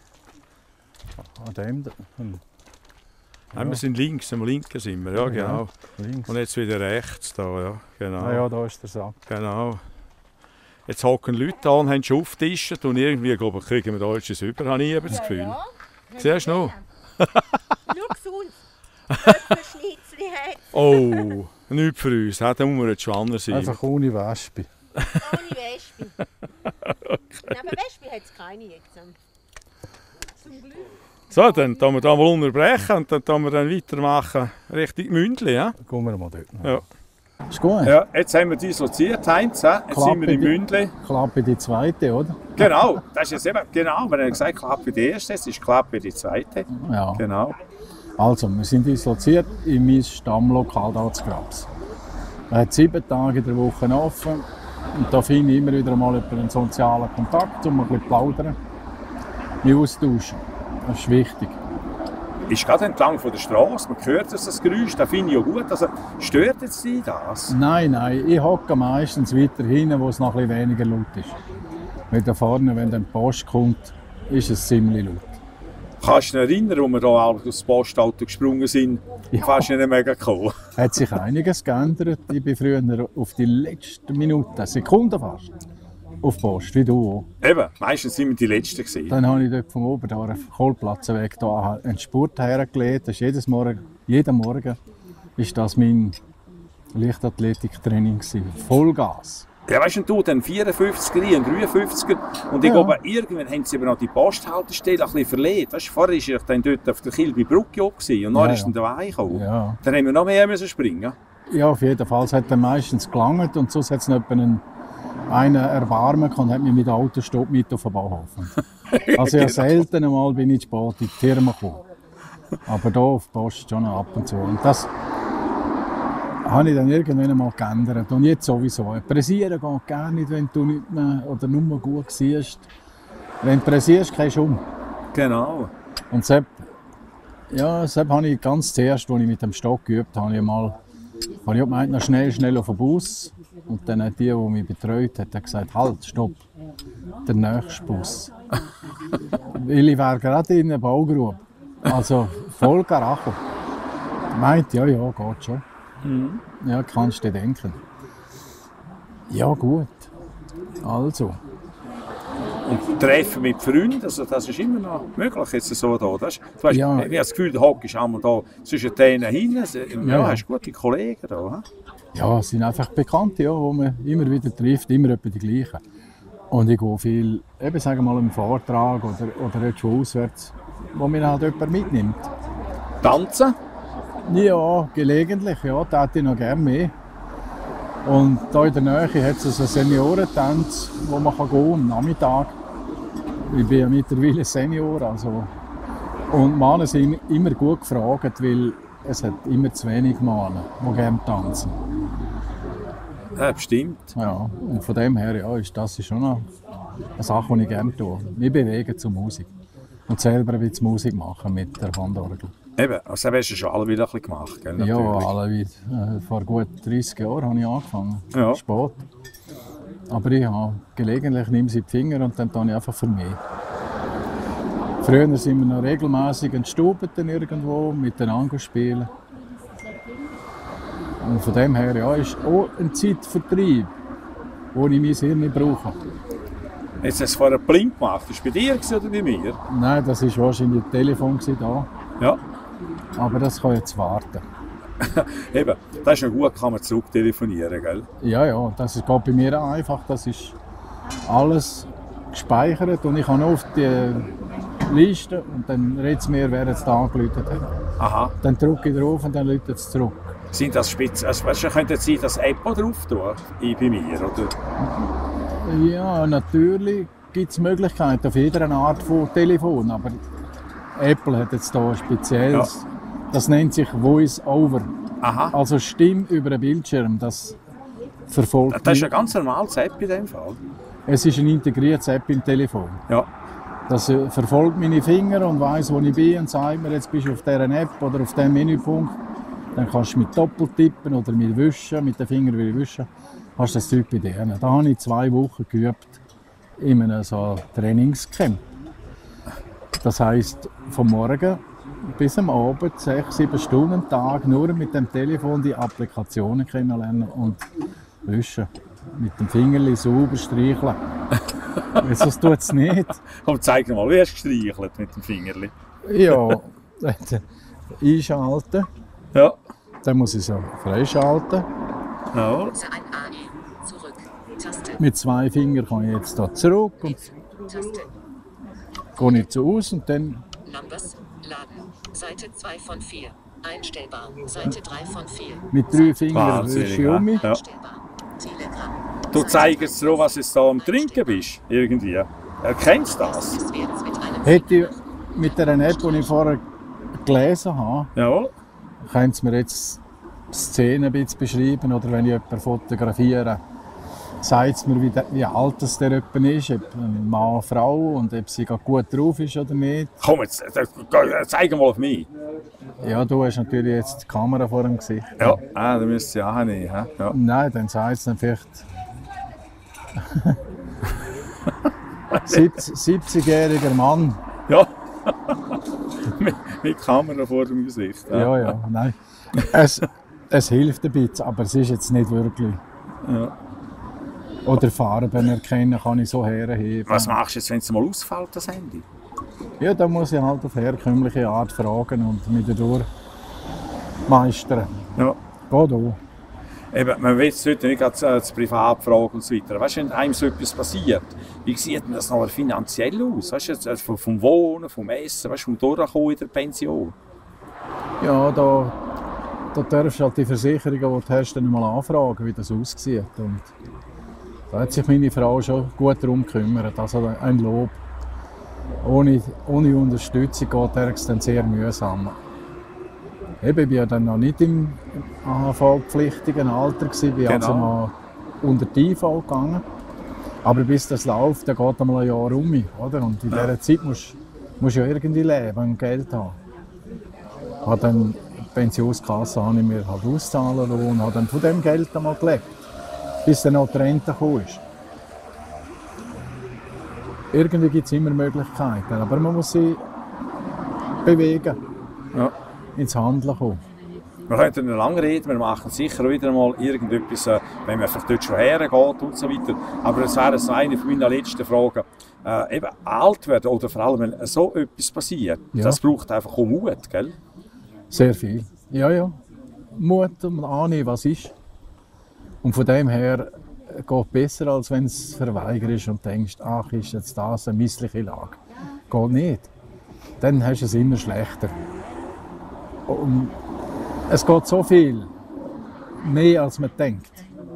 [SPEAKER 2] an dem, da- hm,
[SPEAKER 1] Ja. Wir sind links, am linken sind wir. Ja, genau.
[SPEAKER 2] links.
[SPEAKER 1] Und jetzt wieder rechts. Da, ja. Genau.
[SPEAKER 2] Ah ja, da ist der Sack.
[SPEAKER 1] Genau. Jetzt hocken Leute da und haben schon aufgetischt und irgendwie glaube ich, kriegen wir da etwas über, habe ich eben das Gefühl.
[SPEAKER 4] Ja,
[SPEAKER 1] Siehst du noch?
[SPEAKER 4] schau uns. Köpfenschnitzli hat
[SPEAKER 1] Oh, nichts für uns. Da muss man jetzt schon anders sein.
[SPEAKER 2] Einfach ohne Wespe.
[SPEAKER 4] ohne Wespe. Nein, aber Wespe hat es keine jetzt. Zum Glück.
[SPEAKER 1] So, dann tun wir da mal unterbrechen und dann tun wir dann weitermachen Richtung Mündli. Ja?
[SPEAKER 2] Gehen wir mal dort.
[SPEAKER 1] Ja.
[SPEAKER 2] Ist gut.
[SPEAKER 1] Ja, jetzt haben wir disloziert, Heinz. Jetzt
[SPEAKER 2] Klappe
[SPEAKER 1] sind wir in
[SPEAKER 2] die-
[SPEAKER 1] Mündli.
[SPEAKER 2] Klappe die zweite, oder?
[SPEAKER 1] Genau, das ist jetzt eben, genau, wir haben gesagt, Klappe die erste, jetzt ist Klappe die zweite.
[SPEAKER 2] Ja.
[SPEAKER 1] Genau.
[SPEAKER 2] Also, wir sind disloziert in mein Stammlokal hier zu Grabs. Er hat sieben Tage in der Woche offen. Und da finde ich immer wieder mal über einen sozialen Kontakt, um ein bisschen zu plaudern. Mich austauschen. Das ist wichtig.
[SPEAKER 1] Ist gerade entlang von der Straße, man hört das, das Geräusch, das finde ich auch gut. Also, stört jetzt Sie das?
[SPEAKER 2] Nein, nein, ich hocke meistens weiter hinten, wo es noch ein bisschen weniger laut ist. Weil da vorne, wenn dann die Post kommt, ist es ziemlich laut.
[SPEAKER 1] Kannst du dich erinnern, wo wir hier aus dem Postauto gesprungen sind?
[SPEAKER 2] Ja.
[SPEAKER 1] Fast nicht mehr gekommen.
[SPEAKER 2] Hat sich einiges geändert. Ich bin früher auf die letzten Minuten, Sekunden fast, auf die Post, wie du auch.
[SPEAKER 1] Eben, meistens sind wir die Letzten gewesen.
[SPEAKER 2] Dann habe ich dort vom Oberdorf Kohlplatzenweg da einen Spurt hergelegt. Das ist jedes Morgen, jeden Morgen ist das mein Leichtathletiktraining gewesen. Vollgas.
[SPEAKER 5] Ja, weißt du, dann vierundfünfziger und dreiundfünfziger. Und ich
[SPEAKER 2] Ja.
[SPEAKER 5] glaube, irgendwann haben sie aber noch die Posthaltestelle ein bisschen verlegt. Weißt du, vorher war ich dann dort auf der Kilby-Brücke auch gewesen, und dann
[SPEAKER 2] Ja,
[SPEAKER 5] ist dann
[SPEAKER 2] ja.
[SPEAKER 5] der Wein gekommen.
[SPEAKER 2] Ja.
[SPEAKER 5] Dann haben wir noch mehr müssen springen.
[SPEAKER 2] Ja, auf jeden Fall. Es hat dann meistens gelangt und sonst hat es noch einen, einen erbarmen können und hat mich mit dem Autostopp mit auf den Bauhofen. Also ja, selten einmal bin ich spät in die Firma gekommen. Aber hier auf die Post schon ab und zu. Und das habe ich dann irgendwann mal geändert. Und jetzt sowieso. Pressieren geht gar nicht, wenn du nicht mehr oder nur gut siehst. Wenn du pressierst, gehst du um.
[SPEAKER 5] Genau.
[SPEAKER 2] Und deshalb, ja, deshalb habe ich ganz zuerst, als ich mit dem Stock geübt habe, ich mal, habe ich gemeint, noch schnell, schnell auf den Bus. Und dann hat die, die mich betreut hat, hat gesagt, halt, stopp, der nächste Bus. Weil ich wäre gerade in einer Baugrube. Also voll Karacho. Meint, ja, ja, geht schon.
[SPEAKER 5] Mhm.
[SPEAKER 2] Ja, kannst du dir denken. Ja, gut. Also.
[SPEAKER 5] Und Treffen mit Freunden, also das ist immer noch möglich jetzt so da. Das ist, du weißt,
[SPEAKER 2] Ja.
[SPEAKER 5] Ich habe das Gefühl, der Hock ist einmal da zwischen denen hin. Ja,
[SPEAKER 2] Ja.
[SPEAKER 5] hast gute Kollegen da.
[SPEAKER 2] Ja, es sind einfach Bekannte, ja, die man immer wieder trifft, immer etwa die gleichen. Und ich gehe viel, eben sagen wir mal, im Vortrag oder, oder jetzt schon auswärts, wo mir halt jemand mitnimmt.
[SPEAKER 5] Tanzen?
[SPEAKER 2] Ja, gelegentlich, ja, da hätte ich noch gerne mehr. Und hier in der Nähe hat es einen Seniorentanz, wo man kann gehen am Nachmittag. Ich bin ja mittlerweile Senior, also. Und Männer sind immer gut gefragt, weil es hat immer zu wenig Männer, die gerne tanzen.
[SPEAKER 5] Ja, bestimmt.
[SPEAKER 2] Ja, und von dem her ja, ist das ist schon eine, eine Sache, die ich gerne tue. Wir bewegen zur Musik. Und selber ein bisschen Musik machen mit der Handorgel.
[SPEAKER 5] Eben, also das hast du schon alle wieder ein bisschen gemacht, gell?
[SPEAKER 2] Ja,
[SPEAKER 5] Natürlich.
[SPEAKER 2] alle wie, äh, vor gut dreissig Jahren habe ich angefangen.
[SPEAKER 5] Ja.
[SPEAKER 2] Spät. Aber ich habe gelegentlich nehme sie in die Finger und dann tue ich einfach für mich. Früher sind wir noch regelmäßig in Stuben irgendwo miteinander spielen. Und von dem her ja, ist auch ein Zeitvertreib, den ich mein Hirn nicht brauche.
[SPEAKER 5] Jetzt hast du vorher blind gemacht. Ist es bei dir gewesen oder bei mir?
[SPEAKER 2] Nein, das war wahrscheinlich das Telefon da.
[SPEAKER 5] Ja.
[SPEAKER 2] Aber das kann jetzt warten.
[SPEAKER 5] Eben, das ist ja gut, kann man zurück telefonieren, gell?
[SPEAKER 2] Ja, ja, das ist- geht bei mir auch einfach. Das ist alles gespeichert und ich habe auf die Liste und dann redet es mir, wer jetzt da angerufen hat.
[SPEAKER 5] Aha.
[SPEAKER 2] Dann drücke ich drauf und dann läutet es zurück.
[SPEAKER 5] Sind das Spitz... Also, weißt du, könnte es sein, dass App drauf tun, ich bei mir, oder?
[SPEAKER 2] Ja, natürlich gibt es Möglichkeiten auf jeder Art von Telefon, aber Apple hat jetzt hier ein spezielles, das nennt sich Voice Over,
[SPEAKER 5] Aha.
[SPEAKER 2] also Stimme über den Bildschirm, das verfolgt
[SPEAKER 5] Das ist
[SPEAKER 2] mich.
[SPEAKER 5] eine ganz normale App in dem Fall.
[SPEAKER 2] Es ist eine integrierte App im Telefon.
[SPEAKER 5] Ja.
[SPEAKER 2] Das äh, verfolgt meine Finger und weiss, wo ich bin und sagt mir, jetzt bist du auf dieser App oder auf diesem Menüpunkt. Dann kannst du mit Doppeltippen oder mit Wischen, mit den Fingern will ich wischen, hast du das Zeug bei dir. Da habe ich zwei Wochen geübt in einem so Trainingscamp. Das heisst, vom Morgen bis am Abend, sechs, sieben Stunden am Tag, nur mit dem Telefon die Applikationen kennenlernen und wischen. Mit dem Fingerli sauber streicheln. Weil sonst tut es nicht.
[SPEAKER 5] Komm, zeig mal, wie hast du gestreichelt mit dem Fingerli?
[SPEAKER 2] Ja, einschalten.
[SPEAKER 5] Ja.
[SPEAKER 2] Dann muss ich so freischalten.
[SPEAKER 5] Ja.
[SPEAKER 3] Nutze ein A E. Zurück. Taste.
[SPEAKER 2] Mit zwei Fingern kann ich jetzt hier zurück und
[SPEAKER 3] Taste.
[SPEAKER 2] gehe ich zu aus und dann
[SPEAKER 3] Numbers. Laden. Seite zwei von vier. Einstellbar. Seite drei von vier.
[SPEAKER 2] mit drei Fingern
[SPEAKER 5] Wahnsinnig,
[SPEAKER 2] wische ich um mich.
[SPEAKER 5] ja.
[SPEAKER 3] Einstellbar. Telegram.
[SPEAKER 5] Du zeigst dir, was es da am Trinken bist, irgendwie. Erkennst du das?
[SPEAKER 3] Des Werts mit einem
[SPEAKER 2] Hätte ich mit der App, die ich vorher gelesen habe,
[SPEAKER 5] Jawohl.
[SPEAKER 2] können Sie mir jetzt die Szene ein bisschen beschreiben oder wenn ich jemanden fotografiere, sagt es mir, wie, der, wie alt das der jemand ist, ob ein Mann, eine Frau und ob sie gerade gut drauf ist oder nicht.
[SPEAKER 5] Komm, jetzt, äh, zeig mal auf mich.
[SPEAKER 2] Ja, du hast natürlich jetzt die Kamera vor dem Gesicht.
[SPEAKER 5] Ja, ah, da müsst ihr auch nicht. hä? Ja.
[SPEAKER 2] Nein, dann sagt es dann vielleicht siebzigjähriger Mann.
[SPEAKER 5] Ja. mit, mit Kamera vor dem Gesicht.
[SPEAKER 2] Ja, ja, nein. Es, es hilft ein bisschen, aber es ist jetzt nicht wirklich.
[SPEAKER 5] Ja.
[SPEAKER 2] Oder Farben erkennen kann ich so herheben.
[SPEAKER 5] Was machst du jetzt, wenn es mal ausfällt, das Handy?
[SPEAKER 2] Ja, da muss ich halt auf herkömmliche Art fragen und mich dadurch meistern.
[SPEAKER 5] Ja.
[SPEAKER 2] Geht auch.
[SPEAKER 5] Eben, man will es heute nicht gerade das Privatfragen und so weiter. Weißt du, wenn einem so etwas passiert, wie sieht denn das noch finanziell aus? Weißt du, vom, vom Wohnen, vom Essen, weißt du, vom Durchkommen in der Pension?
[SPEAKER 2] Ja, da, da darfst du halt die Versicherungen, die du hast, dann mal anfragen, wie das aussieht. Und da hat sich meine Frau schon gut darum gekümmert. Also ein Lob. Ohne, ohne Unterstützung geht es dann sehr mühsam. Eben, ich war ja dann noch nicht im A H V-pflichtigen Alter, ich bin
[SPEAKER 5] Genau.
[SPEAKER 2] also noch unter die I V gegangen. Aber bis das läuft, dann geht einmal ein Jahr um. Oder? Und in
[SPEAKER 5] Ja.
[SPEAKER 2] dieser Zeit musst musst du ja irgendwie leben und Geld haben. Habe dann die Pensionskasse habe ich mir halt auszahlen lassen und habe dann von dem Geld einmal gelebt, bis dann noch die Rente gekommen ist. Irgendwie gibt es immer Möglichkeiten, aber man muss sich bewegen,
[SPEAKER 5] Ja.
[SPEAKER 2] ins Handeln kommen.
[SPEAKER 5] Wir könnten noch lange reden, wir machen sicher wieder mal irgendetwas, äh, wenn man vielleicht dort schon hergeht und so weiter. Aber es wäre so eine meiner letzten Fragen. Äh, eben alt werden oder vor allem, wenn so etwas passiert,
[SPEAKER 2] Ja.
[SPEAKER 5] das braucht einfach auch Mut, gell?
[SPEAKER 2] Sehr viel. Ja, ja. Mut und annehmen, was ist. Und von dem her geht es besser, als wenn es verweigerst und denkst, ach, ist jetzt das eine missliche Lage. Geht nicht. Dann hast du es immer schlechter. Und es geht so viel mehr, als man denkt.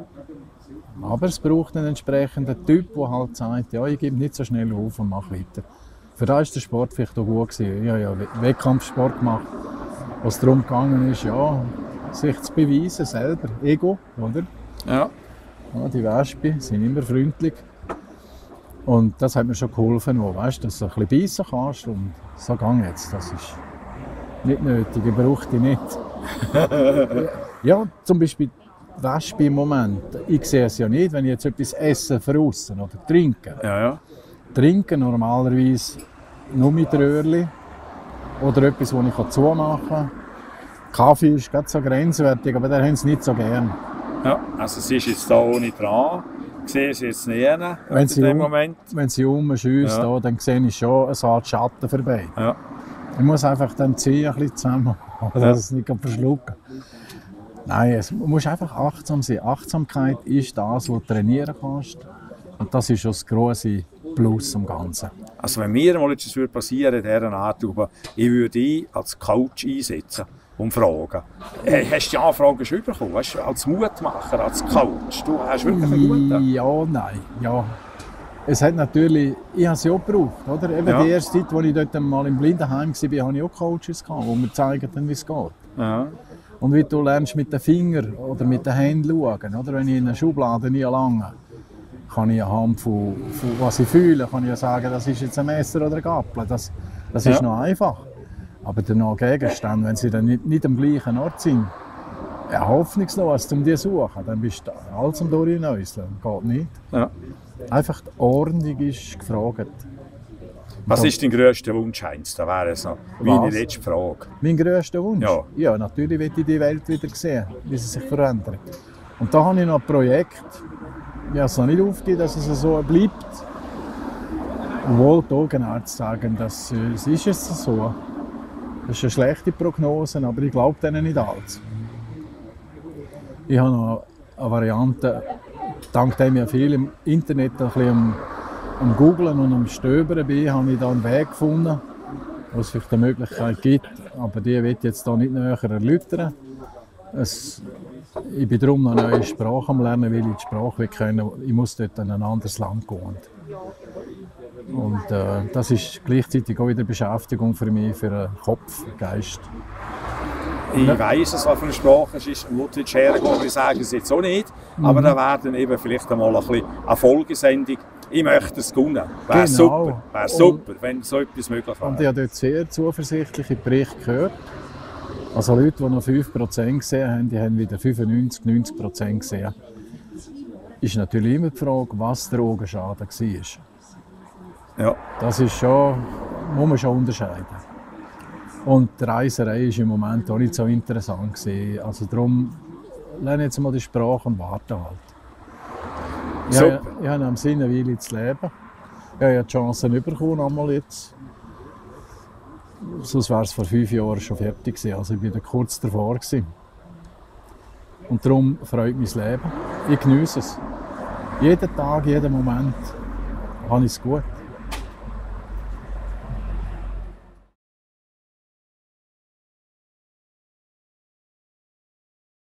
[SPEAKER 2] Aber es braucht einen entsprechenden Typ, der halt sagt, ja, ich gebe nicht so schnell auf und mache weiter. Für das war der Sport vielleicht auch gut gewesen. Ich habe ja Wettkampfsport gemacht, was darum gegangen ist, ja, sich zu beweisen selber. Ego, oder?
[SPEAKER 5] Ja.
[SPEAKER 2] Ja, die Wespen sind immer freundlich. Und das hat mir schon geholfen, wo, weißt, dass du ein bisschen beißen kannst. Und so gang jetzt. Das ist nicht nötig, ich brauche die nicht. Ja, zum Beispiel die Wespe im Moment. Ich sehe es ja nicht, wenn ich jetzt etwas esse von aussen oder trinke.
[SPEAKER 5] Ja, ja.
[SPEAKER 2] Trinken normalerweise nur mit Röhrli oder etwas, das ich zumachen kann. Kaffee ist ganz so grenzwertig, aber den haben sie nicht so gern.
[SPEAKER 5] Ja, also sie ist jetzt da ohne dran. Ich sehe sie jetzt nicht
[SPEAKER 2] Wenn
[SPEAKER 5] in
[SPEAKER 2] sie
[SPEAKER 5] dem
[SPEAKER 2] um-
[SPEAKER 5] Moment.
[SPEAKER 2] Wenn sie rumschießt,
[SPEAKER 5] Ja.
[SPEAKER 2] da, dann sehe ich schon, es hat Schatten vorbei.
[SPEAKER 5] Ja.
[SPEAKER 2] Ich muss einfach dann ziehen, ein bisschen zusammen, dass
[SPEAKER 5] Ja.
[SPEAKER 2] es nicht verschlucken kann. Nein, es, du musst einfach achtsam sein. Achtsamkeit ist das, was du trainieren kannst. Und das ist schon das grosse Plus am Ganzen.
[SPEAKER 5] Also wenn mir mal etwas würde passieren in dieser Art, aber ich würde dich als Coach einsetzen und fragen. Hey, hast du die Anfrage schon bekommen? Weißt du, als Mutmacher, als Coach? Du hast wirklich einen guten.
[SPEAKER 2] Ja, nein, ja. Es hat natürlich, ich habe es ja auch gebraucht, oder? Eben
[SPEAKER 5] Ja.
[SPEAKER 2] die erste Zeit, als ich dort mal im Blindenheim war, hatte ich auch Coaches, gehabt, die mir zeigen, wie es geht.
[SPEAKER 5] Ja.
[SPEAKER 2] Und wie du lernst mit den Fingern oder mit den Händen schauen. Oder? Wenn ich in eine Schublade nie lange kann ich anhand von, von was ich fühle, kann ich ja sagen, das ist jetzt ein Messer oder ein Gabel. Das, das ist
[SPEAKER 5] Ja.
[SPEAKER 2] noch einfach. Aber danach Gegenstände, wenn sie dann nicht, nicht am gleichen Ort sind, ja, hoffnungslos, um die zu suchen, dann bist du alles am Durchnäuseln. Geht nicht.
[SPEAKER 5] Ja.
[SPEAKER 2] Einfach die Ordnung ist gefragt.
[SPEAKER 5] Was ist dein grösster Wunsch, Heinz? Da wäre es noch meine
[SPEAKER 2] Was?
[SPEAKER 5] letzte Frage.
[SPEAKER 2] Mein grösster Wunsch?
[SPEAKER 5] Ja.
[SPEAKER 2] Ja, natürlich will ich die Welt wieder sehen, wie sie sich verändert. Und da habe ich noch ein Projekt. Ich habe es noch nicht aufgegeben, dass es so bleibt. Obwohl die Augenärzte sagen, dass, äh, es ist es so. Das ist eine schlechte Prognose, aber ich glaube denen nicht allzu. Ich habe noch eine Variante, dank dem ich ja viel im Internet ein bisschen am, am Googlen und am Stöbern bin, habe ich da einen Weg gefunden, wo es vielleicht eine Möglichkeit gibt, aber die will ich jetzt hier nicht näher erläutern. Es, ich bin darum noch eine neue Sprache am Lernen, weil ich die Sprache will können. Ich muss dort in ein anderes Land gehen. Und äh, das ist gleichzeitig auch wieder Beschäftigung für mich, für den Kopf, den Geist.
[SPEAKER 5] Ich weiss es, was für eine Sprache es ist. Wo du jetzt hergehst, wir sagen es jetzt auch nicht. Aber da werden eben vielleicht einmal ein bisschen eine Folgesendung. Ich möchte es gewinnen. Wäre
[SPEAKER 2] Genau.
[SPEAKER 5] super, wäre super, wenn so etwas möglich
[SPEAKER 2] Und ich
[SPEAKER 5] wäre.
[SPEAKER 2] habe dort sehr zuversichtliche Berichte gehört. Also Leute, die noch fünf Prozent gesehen haben, die haben wieder fünfundneunzig, neunzig Prozent gesehen. Ist natürlich immer die Frage, was der Augenschaden war.
[SPEAKER 5] Ja.
[SPEAKER 2] Das ist schon, muss man schon unterscheiden. Und die Reiserei ist im Moment auch nicht so interessant gewesen. Also darum lerne jetzt mal die Sprache und warte halt. Ich
[SPEAKER 5] Super.
[SPEAKER 2] habe, ich habe am Sinn, eine Weile zu leben. Ich habe ja die Chance bekommen, einmal jetzt. Sonst wäre es vor fünf Jahren schon fertig gewesen. Also ich war da kurz davor gewesen. Und darum freut mich das Leben. Ich genieße es. Jeden Tag, jeden Moment habe ich es gut.